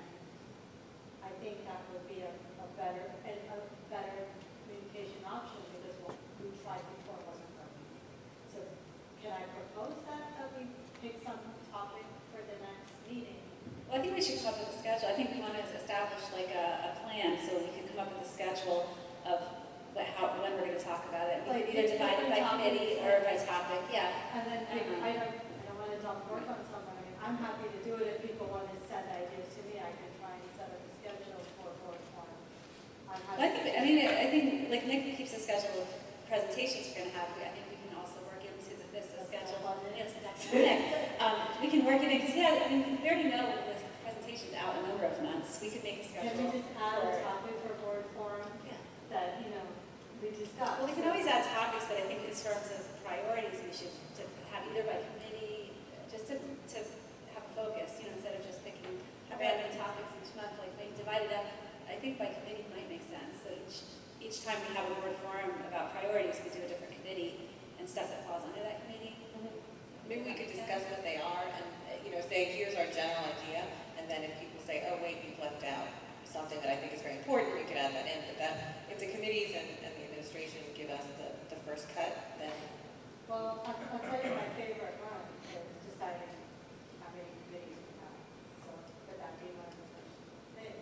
S8: I think that would be a, a better, and a better communication option because what we tried before wasn't working. So can I propose that, that we pick some topic for the next meeting?
S2: Well, I think we should come up with a schedule. I think we want to establish like a, a plan so we can come up with a schedule of what, how, when we're going to talk about it. We
S8: Like
S2: could either divide it by
S8: different
S2: committee
S8: topics.
S2: or by topic, yeah.
S8: And then pick,
S2: Uh-huh.
S8: I don't, I don't want to dump work on someone. I mean, I'm happy to do it if people want to send ideas to me. I can try and set up a schedule for board forum. I'm
S2: Well, I
S8: happy.
S2: think, I mean, I think, like Nick keeps a schedule of presentations we're going to have. I think we can also work into the, this the schedule. Yes, Nick. Um, we can work it in, because yeah, I mean, we already know the presentation's out a number of months. We could make a
S8: Can
S2: schedule.
S8: we just add a
S2: for-
S8: topic for board forum
S2: Yeah.
S8: that, you know, we discuss?
S2: Well, we can always add topics, but I think in terms of priorities, we should to have either by committee, just to, to have a focus, you know, instead of just picking random topics each month, like maybe divide it up. I think by committee might make sense. So each, each time we have a board forum about priorities, we do a different committee and stuff that falls under that committee.
S3: Maybe we could discuss what they are and, uh, you know, say, here's our general idea, and then if people say, oh, wait, you've left out something that I think is very important, we could add that in. But that, if the committees and, and the administration give us the, the first cut, then
S8: Well, I'll, I'll tell you my favorite one is deciding how many committees we have. So, would that be my first thing?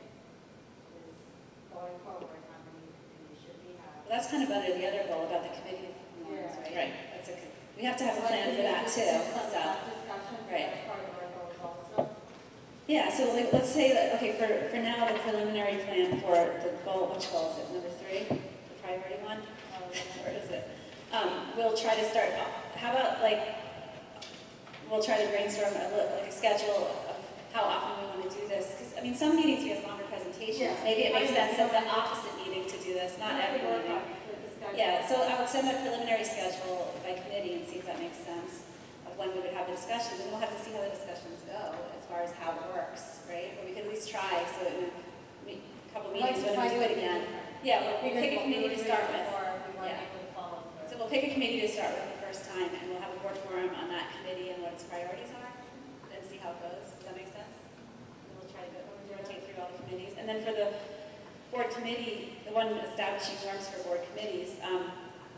S8: Is going forward, how many committees should we have?
S2: Well, that's kind of under the other goal about the committee norms,
S8: Yeah.
S2: right?
S3: Right.
S2: That's a, we have to have a plan for that too.
S8: Some of
S2: So.
S8: that discussion,
S2: Right.
S8: that's part of our goals also.
S2: Yeah, so like, let's say that, okay, for, for now, the preliminary plan for the goal, which goal is it, number three? The priority one? Um, Where is it? Um, we'll try to start, how about like, we'll try to brainstorm a, li- like a schedule of how often we want to do this. Because, I mean, some meetings we have longer presentations.
S8: Yeah.
S2: Maybe it makes
S8: I know.
S2: sense at the opposite meeting to do this, not every
S8: Work
S2: meeting.
S8: on the discussion.
S2: Yeah, so I would send a preliminary schedule by committee and see if that makes sense of when we would have the discussions, and we'll have to see how the discussions go as far as how it works, right? But we could at least try, so in a me- couple
S8: I'd like
S2: meetings
S8: to
S2: when we
S8: try
S2: do it
S8: something
S2: again.
S8: different.
S2: Yeah, we'll, we'll
S8: Because
S2: pick a
S8: what we
S2: committee
S8: were
S2: to
S8: doing
S2: start with.
S8: before, we weren't
S2: Yeah.
S8: able to follow through.
S2: So we'll pick a committee to start with the first time, and we'll have a board forum on that committee and what its priorities are, and see how it goes. Does that make sense? And we'll try to go, rotate through all the committees. And then for the board committee, the one establishing norms for board committees, um,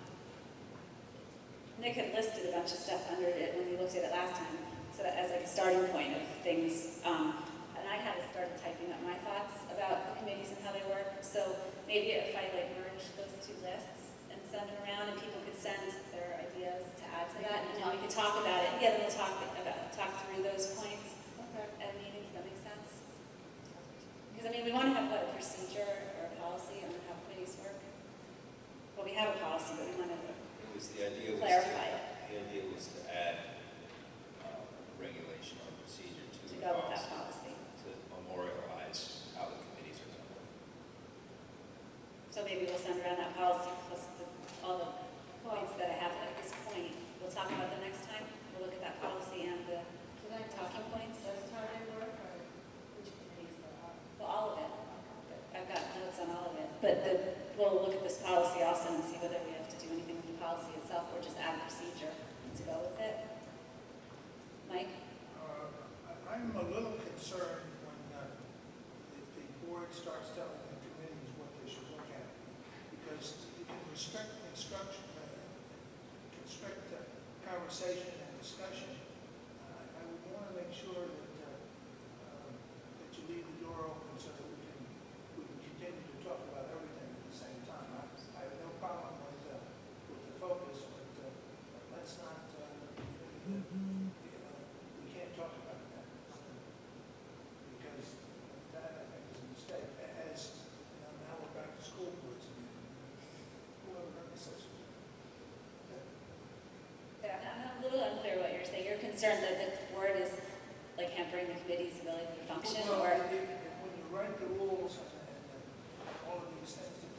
S2: Nick had listed a bunch of stuff under it when we looked at it last time, so that as like a starting point of things. Um, and I had started typing up my thoughts about the committees and how they work. So maybe if I like merge those two lists and send them around, and people could send their ideas to add to that, and then we could talk about it. Yeah, then we'll talk about talk through those points
S8: Okay.
S2: at meetings. Does that make sense? Because I mean, we want to have what, a procedure or a policy on how committees work. Well, we have a policy, but we want to.
S11: it was, the idea was
S2: Clarify
S11: to,
S2: it.
S11: the idea was to add um, regulation or procedure to
S2: To
S11: the
S2: go with that
S11: policy,
S2: policy.
S11: to memorialize how the committees are going to work.
S2: So maybe we'll send around that policy plus the, all the points that I have at this point. We'll talk about the next time. We'll look at that policy and the
S8: Should I talk
S2: talking points.
S8: That's how they work, or which committees there are?
S2: Well, all of it. I've got notes on all of it. But the, we'll look at this policy also and see whether we have to do anything with the policy itself or just add a procedure to go with it. Mike?
S4: Uh, I- I'm a little concerned when uh, the the board starts telling the committees what they should look at. Because in respect, instruction, uh, respect to conversation and discussion, uh, I would want to make sure that, uh, um, that you leave the door open so that we can, we can continue to talk about everything at the same time. I I have no problem with, uh, with the focus, but uh, let's not, uh, you know, we can't talk about that. Because that, I think, is a mistake. As, you know, now we're back to school boards again. Whoever heard this is.
S2: Yeah, I'm I'm a little unclear what you're saying. You're concerned that the board is like hampering the committee's ability to function,
S4: Well,
S2: or?
S4: when you- when you write the rules and, and and all of these things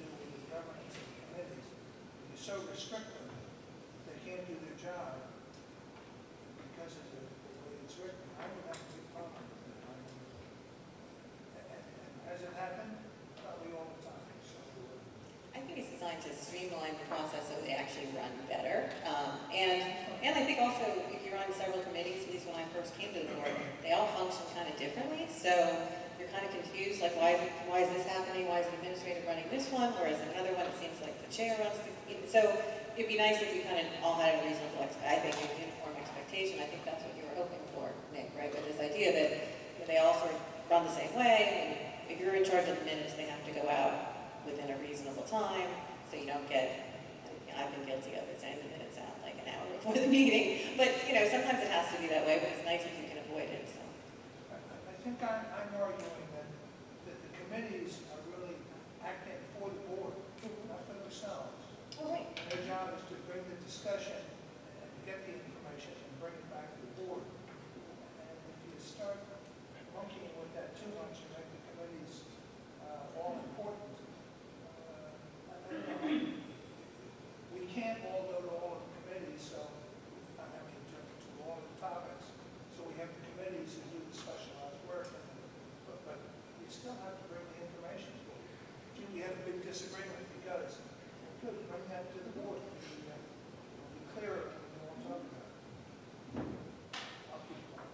S4: restrict them, they can't do their job because of the, the way it's written, I would have a big problem with it. I mean, and, and has it happened? Probably all the time, so. uh,
S3: I think it's designed to streamline the process so they actually run better. Um, and, and I think also, if you're on several committees, at least when I first came to the board, they all function kind of differently. So you're kind of confused, like, why is, it, why is this happening? Why is the administrator running this one? Whereas another one, it seems like the chair runs the, so it'd be nice if we kind of all had a reasonable, ex- I think, a uniform expectation. I think that's what you were hoping for, Nick, right? With this idea that you know, they all sort of run the same way. And if you're in charge of the minutes, they have to go out within a reasonable time, so you don't get, you know, I've been guilty of it, saying the minutes out like an hour before the meeting. But, you know, sometimes it has to be that way, but it's nice if you can avoid it, so.
S4: I, I think I'm, I'm arguing that, that the committees are really acting for the board, not for themselves.
S3: Oh, right.
S4: And their job is to bring the discussion and get the information and bring it back to the board. And if you start monkeying with that too much, you make the committees uh, all important. Uh, I, I don't know. We can't all go to all of the committees, so, I mean, to, to all of the topics. So we have the committees who do the specialized work, and, but, but we still have to bring the information forward. Gee, we have a big disagreement because, good, bring that to the board. We'll be, uh, we'll be clearer when we know what I'm talking about. I'll keep going.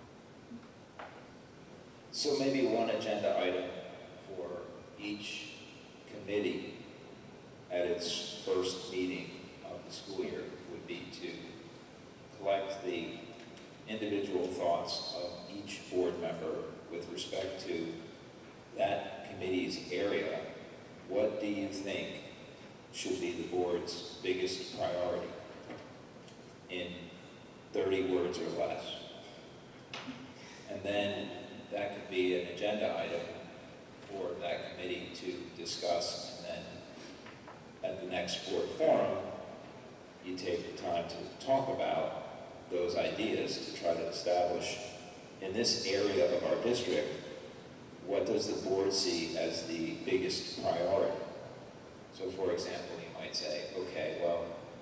S11: So maybe one agenda item for each committee at its first meeting of the school year would be to collect the individual thoughts of each board member with respect to that committee's area. What do you think should be the board's biggest priority in thirty words or less? And then that could be an agenda item for that committee to discuss, and then at the next board forum, you take the time to talk about those ideas to try to establish in this area of our district, what does the board see as the biggest priority? So for example, you might say, okay, well,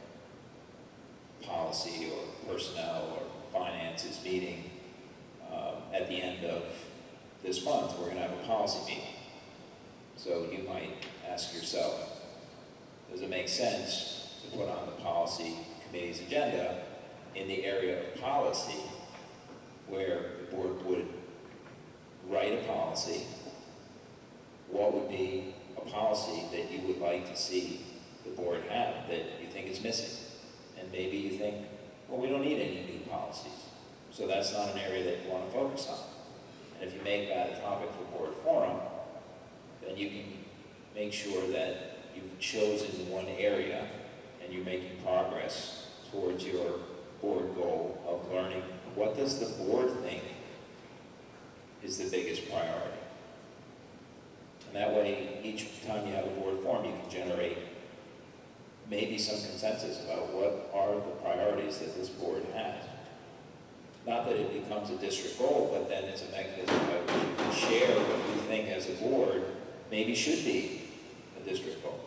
S11: policy or personnel or finance is meeting um, at the end of this month, we're going to have a policy meeting. So you might ask yourself, does it make sense to put on the policy committee's agenda in the area of policy where the board would write a policy? What would be a policy that you would like to see the board have that you think is missing? And maybe you think, well, we don't need any new policies. So that's not an area that you want to focus on. And if you make that a topic for board forum, then you can make sure that you've chosen one area and you're making progress towards your board goal of learning what does the board think is the biggest priority. And that way, each time you have a board forum, you can generate maybe some consensus about what are the priorities that this board has. Not that it becomes a district goal, but then it's a mechanism by which you can share what you think as a board maybe should be a district goal.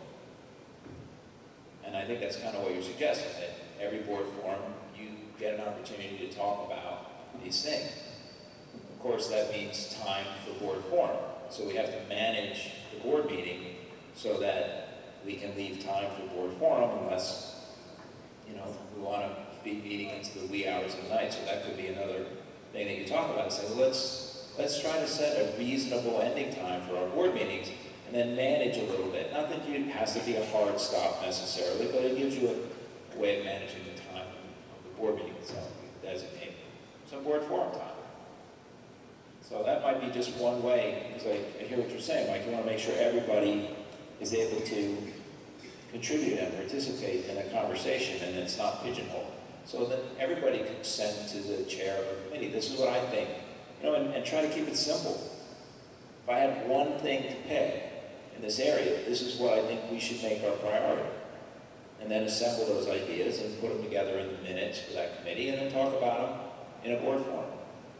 S11: And I think that's kind of what you're suggesting, that every board forum, you get an opportunity to talk about these things. Of course, that means time for board forum. So we have to manage the board meeting so that we can leave time for board forum unless, you know, we want to be meeting into the wee hours of the night. So that could be another thing that you talk about. Say, well, let's, let's try to set a reasonable ending time for our board meetings and then manage a little bit. Not that it has to be a hard stop necessarily, but it gives you a, a way of managing the time of the board meeting itself. You designate some board forum time. So that might be just one way, because I, I hear what you're saying, Mike. You want to make sure everybody is able to contribute and participate in a conversation, and it's not pigeonholed. So that everybody can send to the chair of the committee, this is what I think, you know, and, and try to keep it simple. If I had one thing to pick in this area, this is what I think we should make our priority. And then assemble those ideas and put them together in the minutes for that committee, and then talk about them in a board forum.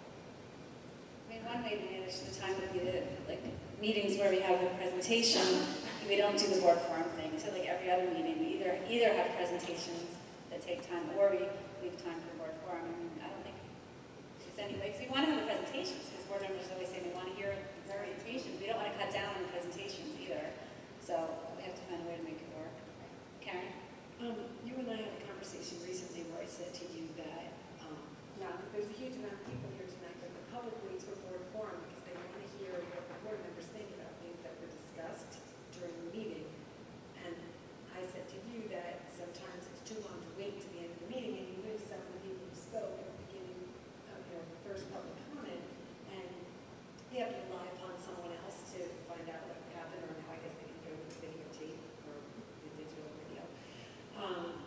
S2: I mean, one way to manage the time would be the, like, meetings where we have the presentation, we don't do the board forum thing, to like every other meeting, we either, either have presentations that take time, or we leave time for board forum. I mean, I don't think there's any way, because we want to have the presentations, because board members always say we want to hear the presentations. We don't want to cut down on the presentations either. So we have to find a way to make it work. Karen?
S10: Um, you and I had a conversation recently where I said to you that, um, now, there's a huge amount of people here tonight, but the public needs for board forum because they want to hear what the board members think about things that were discussed during the meeting. And I said to you that sometimes it's too long to wait to the end of the meeting and you lose some of the people who spoke at the beginning of your first public comment, and you have to rely upon someone else to find out what happened, or now I guess they can go to the videotape or the digital video. Um,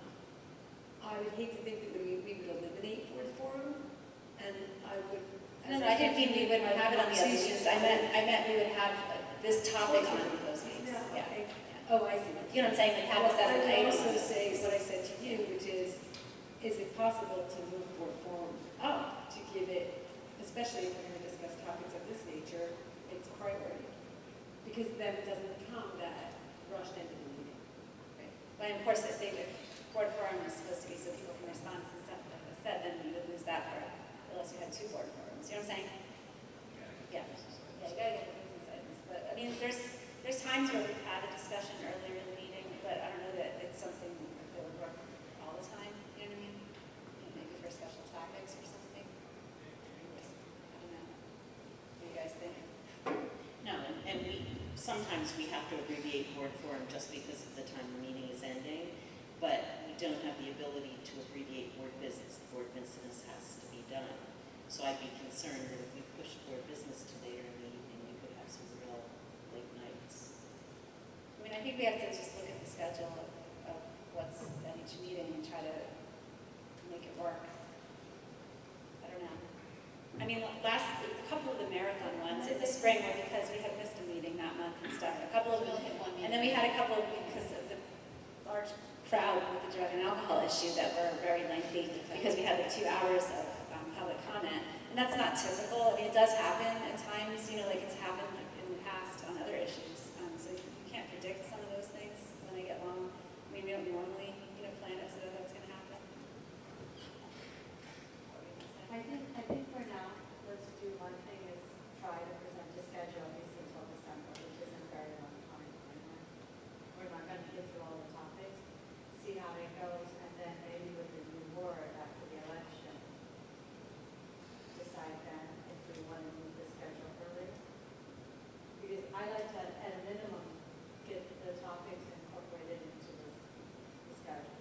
S10: I would hate to think that we, we would eliminate board forum, and I would.
S2: No, no, I didn't mean we wouldn't have it on the other meetings. I meant, I meant we would have uh, this topic on those meetings.
S10: Yeah,
S2: Yeah.
S10: okay. Oh, I see.
S2: You know what I'm saying, like have this as
S10: I
S2: an
S10: would
S2: item.
S10: also say what I said to you, which is, is it possible to move board forum up to give it, especially if we're going to discuss topics of this nature, its priority? Because then it doesn't become that rushed into the meeting.
S2: Right. But of course, if they, if board forum is supposed to be so people can respond to stuff like I said, then you would lose that part, unless you had two board forums. You know what I'm saying? Yeah. Yeah, you gotta get the business items. But I mean, there's there's times where we've had a discussion earlier in the meeting, but I don't know that it's something that would work all the time. You know what I mean? You know, maybe for special topics or something. Anyways, I don't know. What do you guys think?
S7: No, and, and we, sometimes we have to abbreviate board forum just because of the time the meeting is ending, but we don't have the ability to abbreviate board business. Board business has to be done. So I'd be concerned that if we push board business to later in the evening, we could have some real late nights.
S2: I mean, I think we have to just look at the schedule of, of what's at each meeting and try to make it work. I don't know. I mean, last, a couple of the marathon ones in the spring were because we had missed a meeting that month and stuff. A couple of them, and then we had a couple of, because of the large crowd with the drug and alcohol issue that were very lengthy, because we had the two hours of um, public comment. And that's not typical. I mean, it does happen at times, you know, like it's happened in the past on other issues. Um, so you can't predict some of those things when they get long. I mean, we don't normally, you know, plan it so that that's going to happen.
S8: I think, I think for now, let's do one thing is try to present a schedule at least until December, which isn't very long time. We're not going to get through all the topics, see how it goes, and then maybe with the new board after the election, decide then if we want to move the schedule earlier. Because I like to, at a minimum, get the topics incorporated into the, the schedule.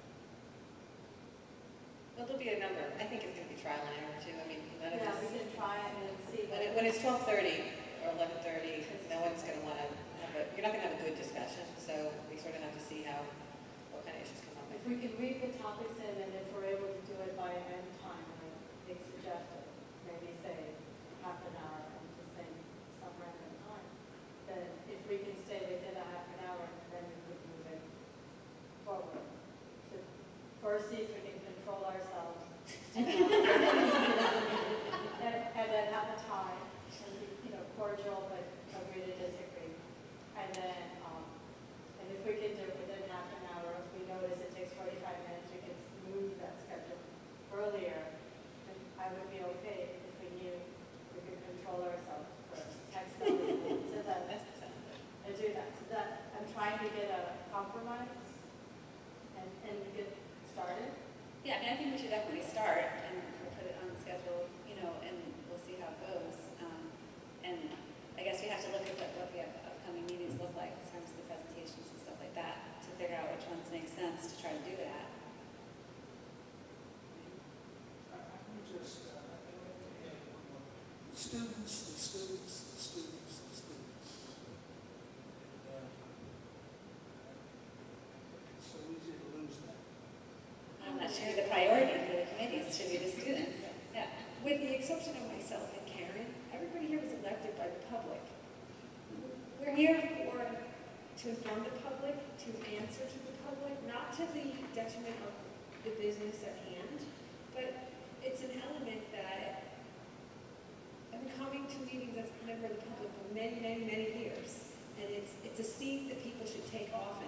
S3: Well, there'll be a number. I think it's going to be trial and error too. I mean, none of
S8: Yeah, we
S3: this.
S8: can try it and see.
S3: When, it, when it's twelve thirty or eleven thirty, no one's going to want to have a, you're not going to have a good discussion, so we sort of have to see how, what kind of issues come up.
S8: If we can read the topics in, and if we're able to do it by end time, like they suggested, maybe say half an hour and just say some random time, then if we can stay within a half an hour, then we could move it forward. So first see if we can control ourselves. and, and then have a time, and be, you know, cordial, but agree to disagree. And then, um, and if we can do it within half an hour, if we notice it takes forty-five minutes, we can move that schedule earlier. And I would be okay if we knew we could control ourselves for text them so that, and do that. So that, I'm trying to get a compromise and, and get started.
S2: Yeah, I mean, I think we should definitely start and we'll put it on the schedule, you know, and we'll see how it goes. Um, and I guess we have to look at what, what the upcoming meetings look like in terms of the presentations and stuff like that to figure out which ones make sense to try to do it at.
S4: I I would just, uh, I would like to add one more. The students, the students, the students, the students. And, uh, it's so easy to lose that.
S2: I'm not sure the priority for the committees should be the students. Yeah.
S10: With the exception of myself and Karen, everybody here was elected by the public. We're here for, to inform the public, to answer to the public, not to the detriment of the business at hand, but it's an element that I'm coming to meetings as a member of the public for many, many, many years. And it's, it's a seat that people should take often.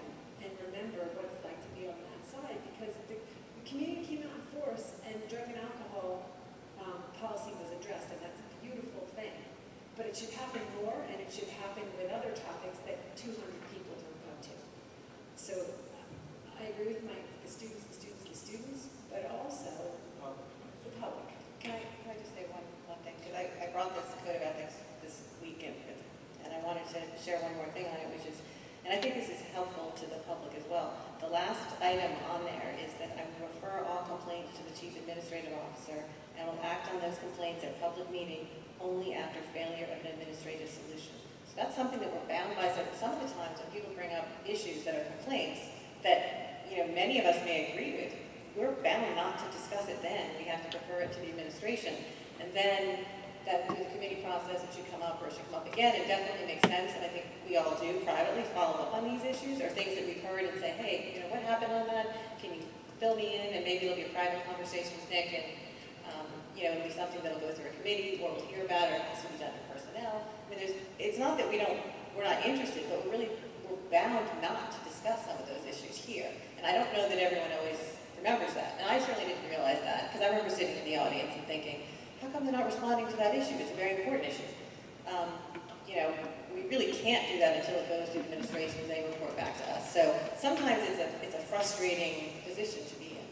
S10: and remember what it's like to be on that side, because the, the community came out in force and drug and alcohol um, policy was addressed, and that's a beautiful thing. But it should happen more, and it should happen with other topics that two hundred people don't go to. So I agree with Mike, the students, the students, the students, but also the public.
S3: Can I, can I just say one, one thing? Because I, I brought this code of ethics this weekend, and I wanted to share one more thing on it, which is, and I think this is helpful to the public as well. The last item on there is that I will refer all complaints to the chief administrative officer and will act on those complaints at public meeting only after failure of an administrative solution. So that's something that we're bound by. So some of the times when people bring up issues that are complaints that, you know, many of us may agree with, we're bound not to discuss it then. We have to refer it to the administration. And then that through the committee process, it should come up or it should come up again. It definitely makes sense, and I think we all do privately follow up on these issues or things that we've heard and say, hey, you know, what happened on that? Can you fill me in? And maybe there'll be a private conversation with Nick, and um, you know, it'll be something that'll go through a committee or we'll hear about, or it has to be done in personnel. I mean, there's, it's not that we don't, we're not interested, but we're really, we're bound not to discuss some of those issues here. And I don't know that everyone always remembers that. And I certainly didn't realize that, because I remember sitting in the audience and thinking, how come they're not responding to that issue? It's a very important issue. Um, you know, we really can't do that until it goes to administration and they report back to us. So sometimes it's a, it's a frustrating position to be in.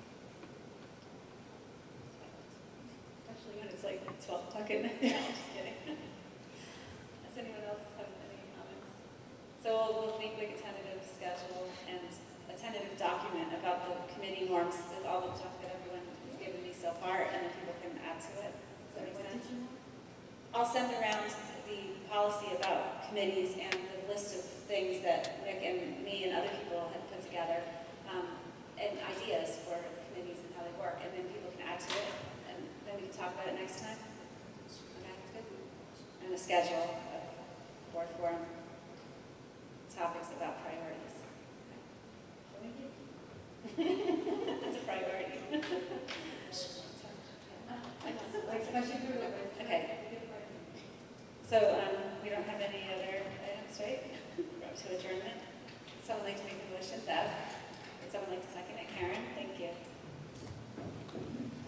S2: Especially when it's like twelve o'clock at night. No, I'm just kidding. Does anyone else have any comments? So we'll make like a tentative schedule and a tentative document about the committee norms with all the stuff that everyone has given me so far, and then people can add to it. Does that make sense? I'll send around the policy about committees and the list of things that Nick and me and other people have put together, um, and ideas for committees and how they work, and then people can add to it, and then we can talk about it next time. Okay, that's good. And a schedule of board forum topics about priorities. That's a priority. Okay. So um, we don't have any other items, right? To adjournment. Someone like to make a motion? Deb? Would someone like to second it? Karen? Thank you.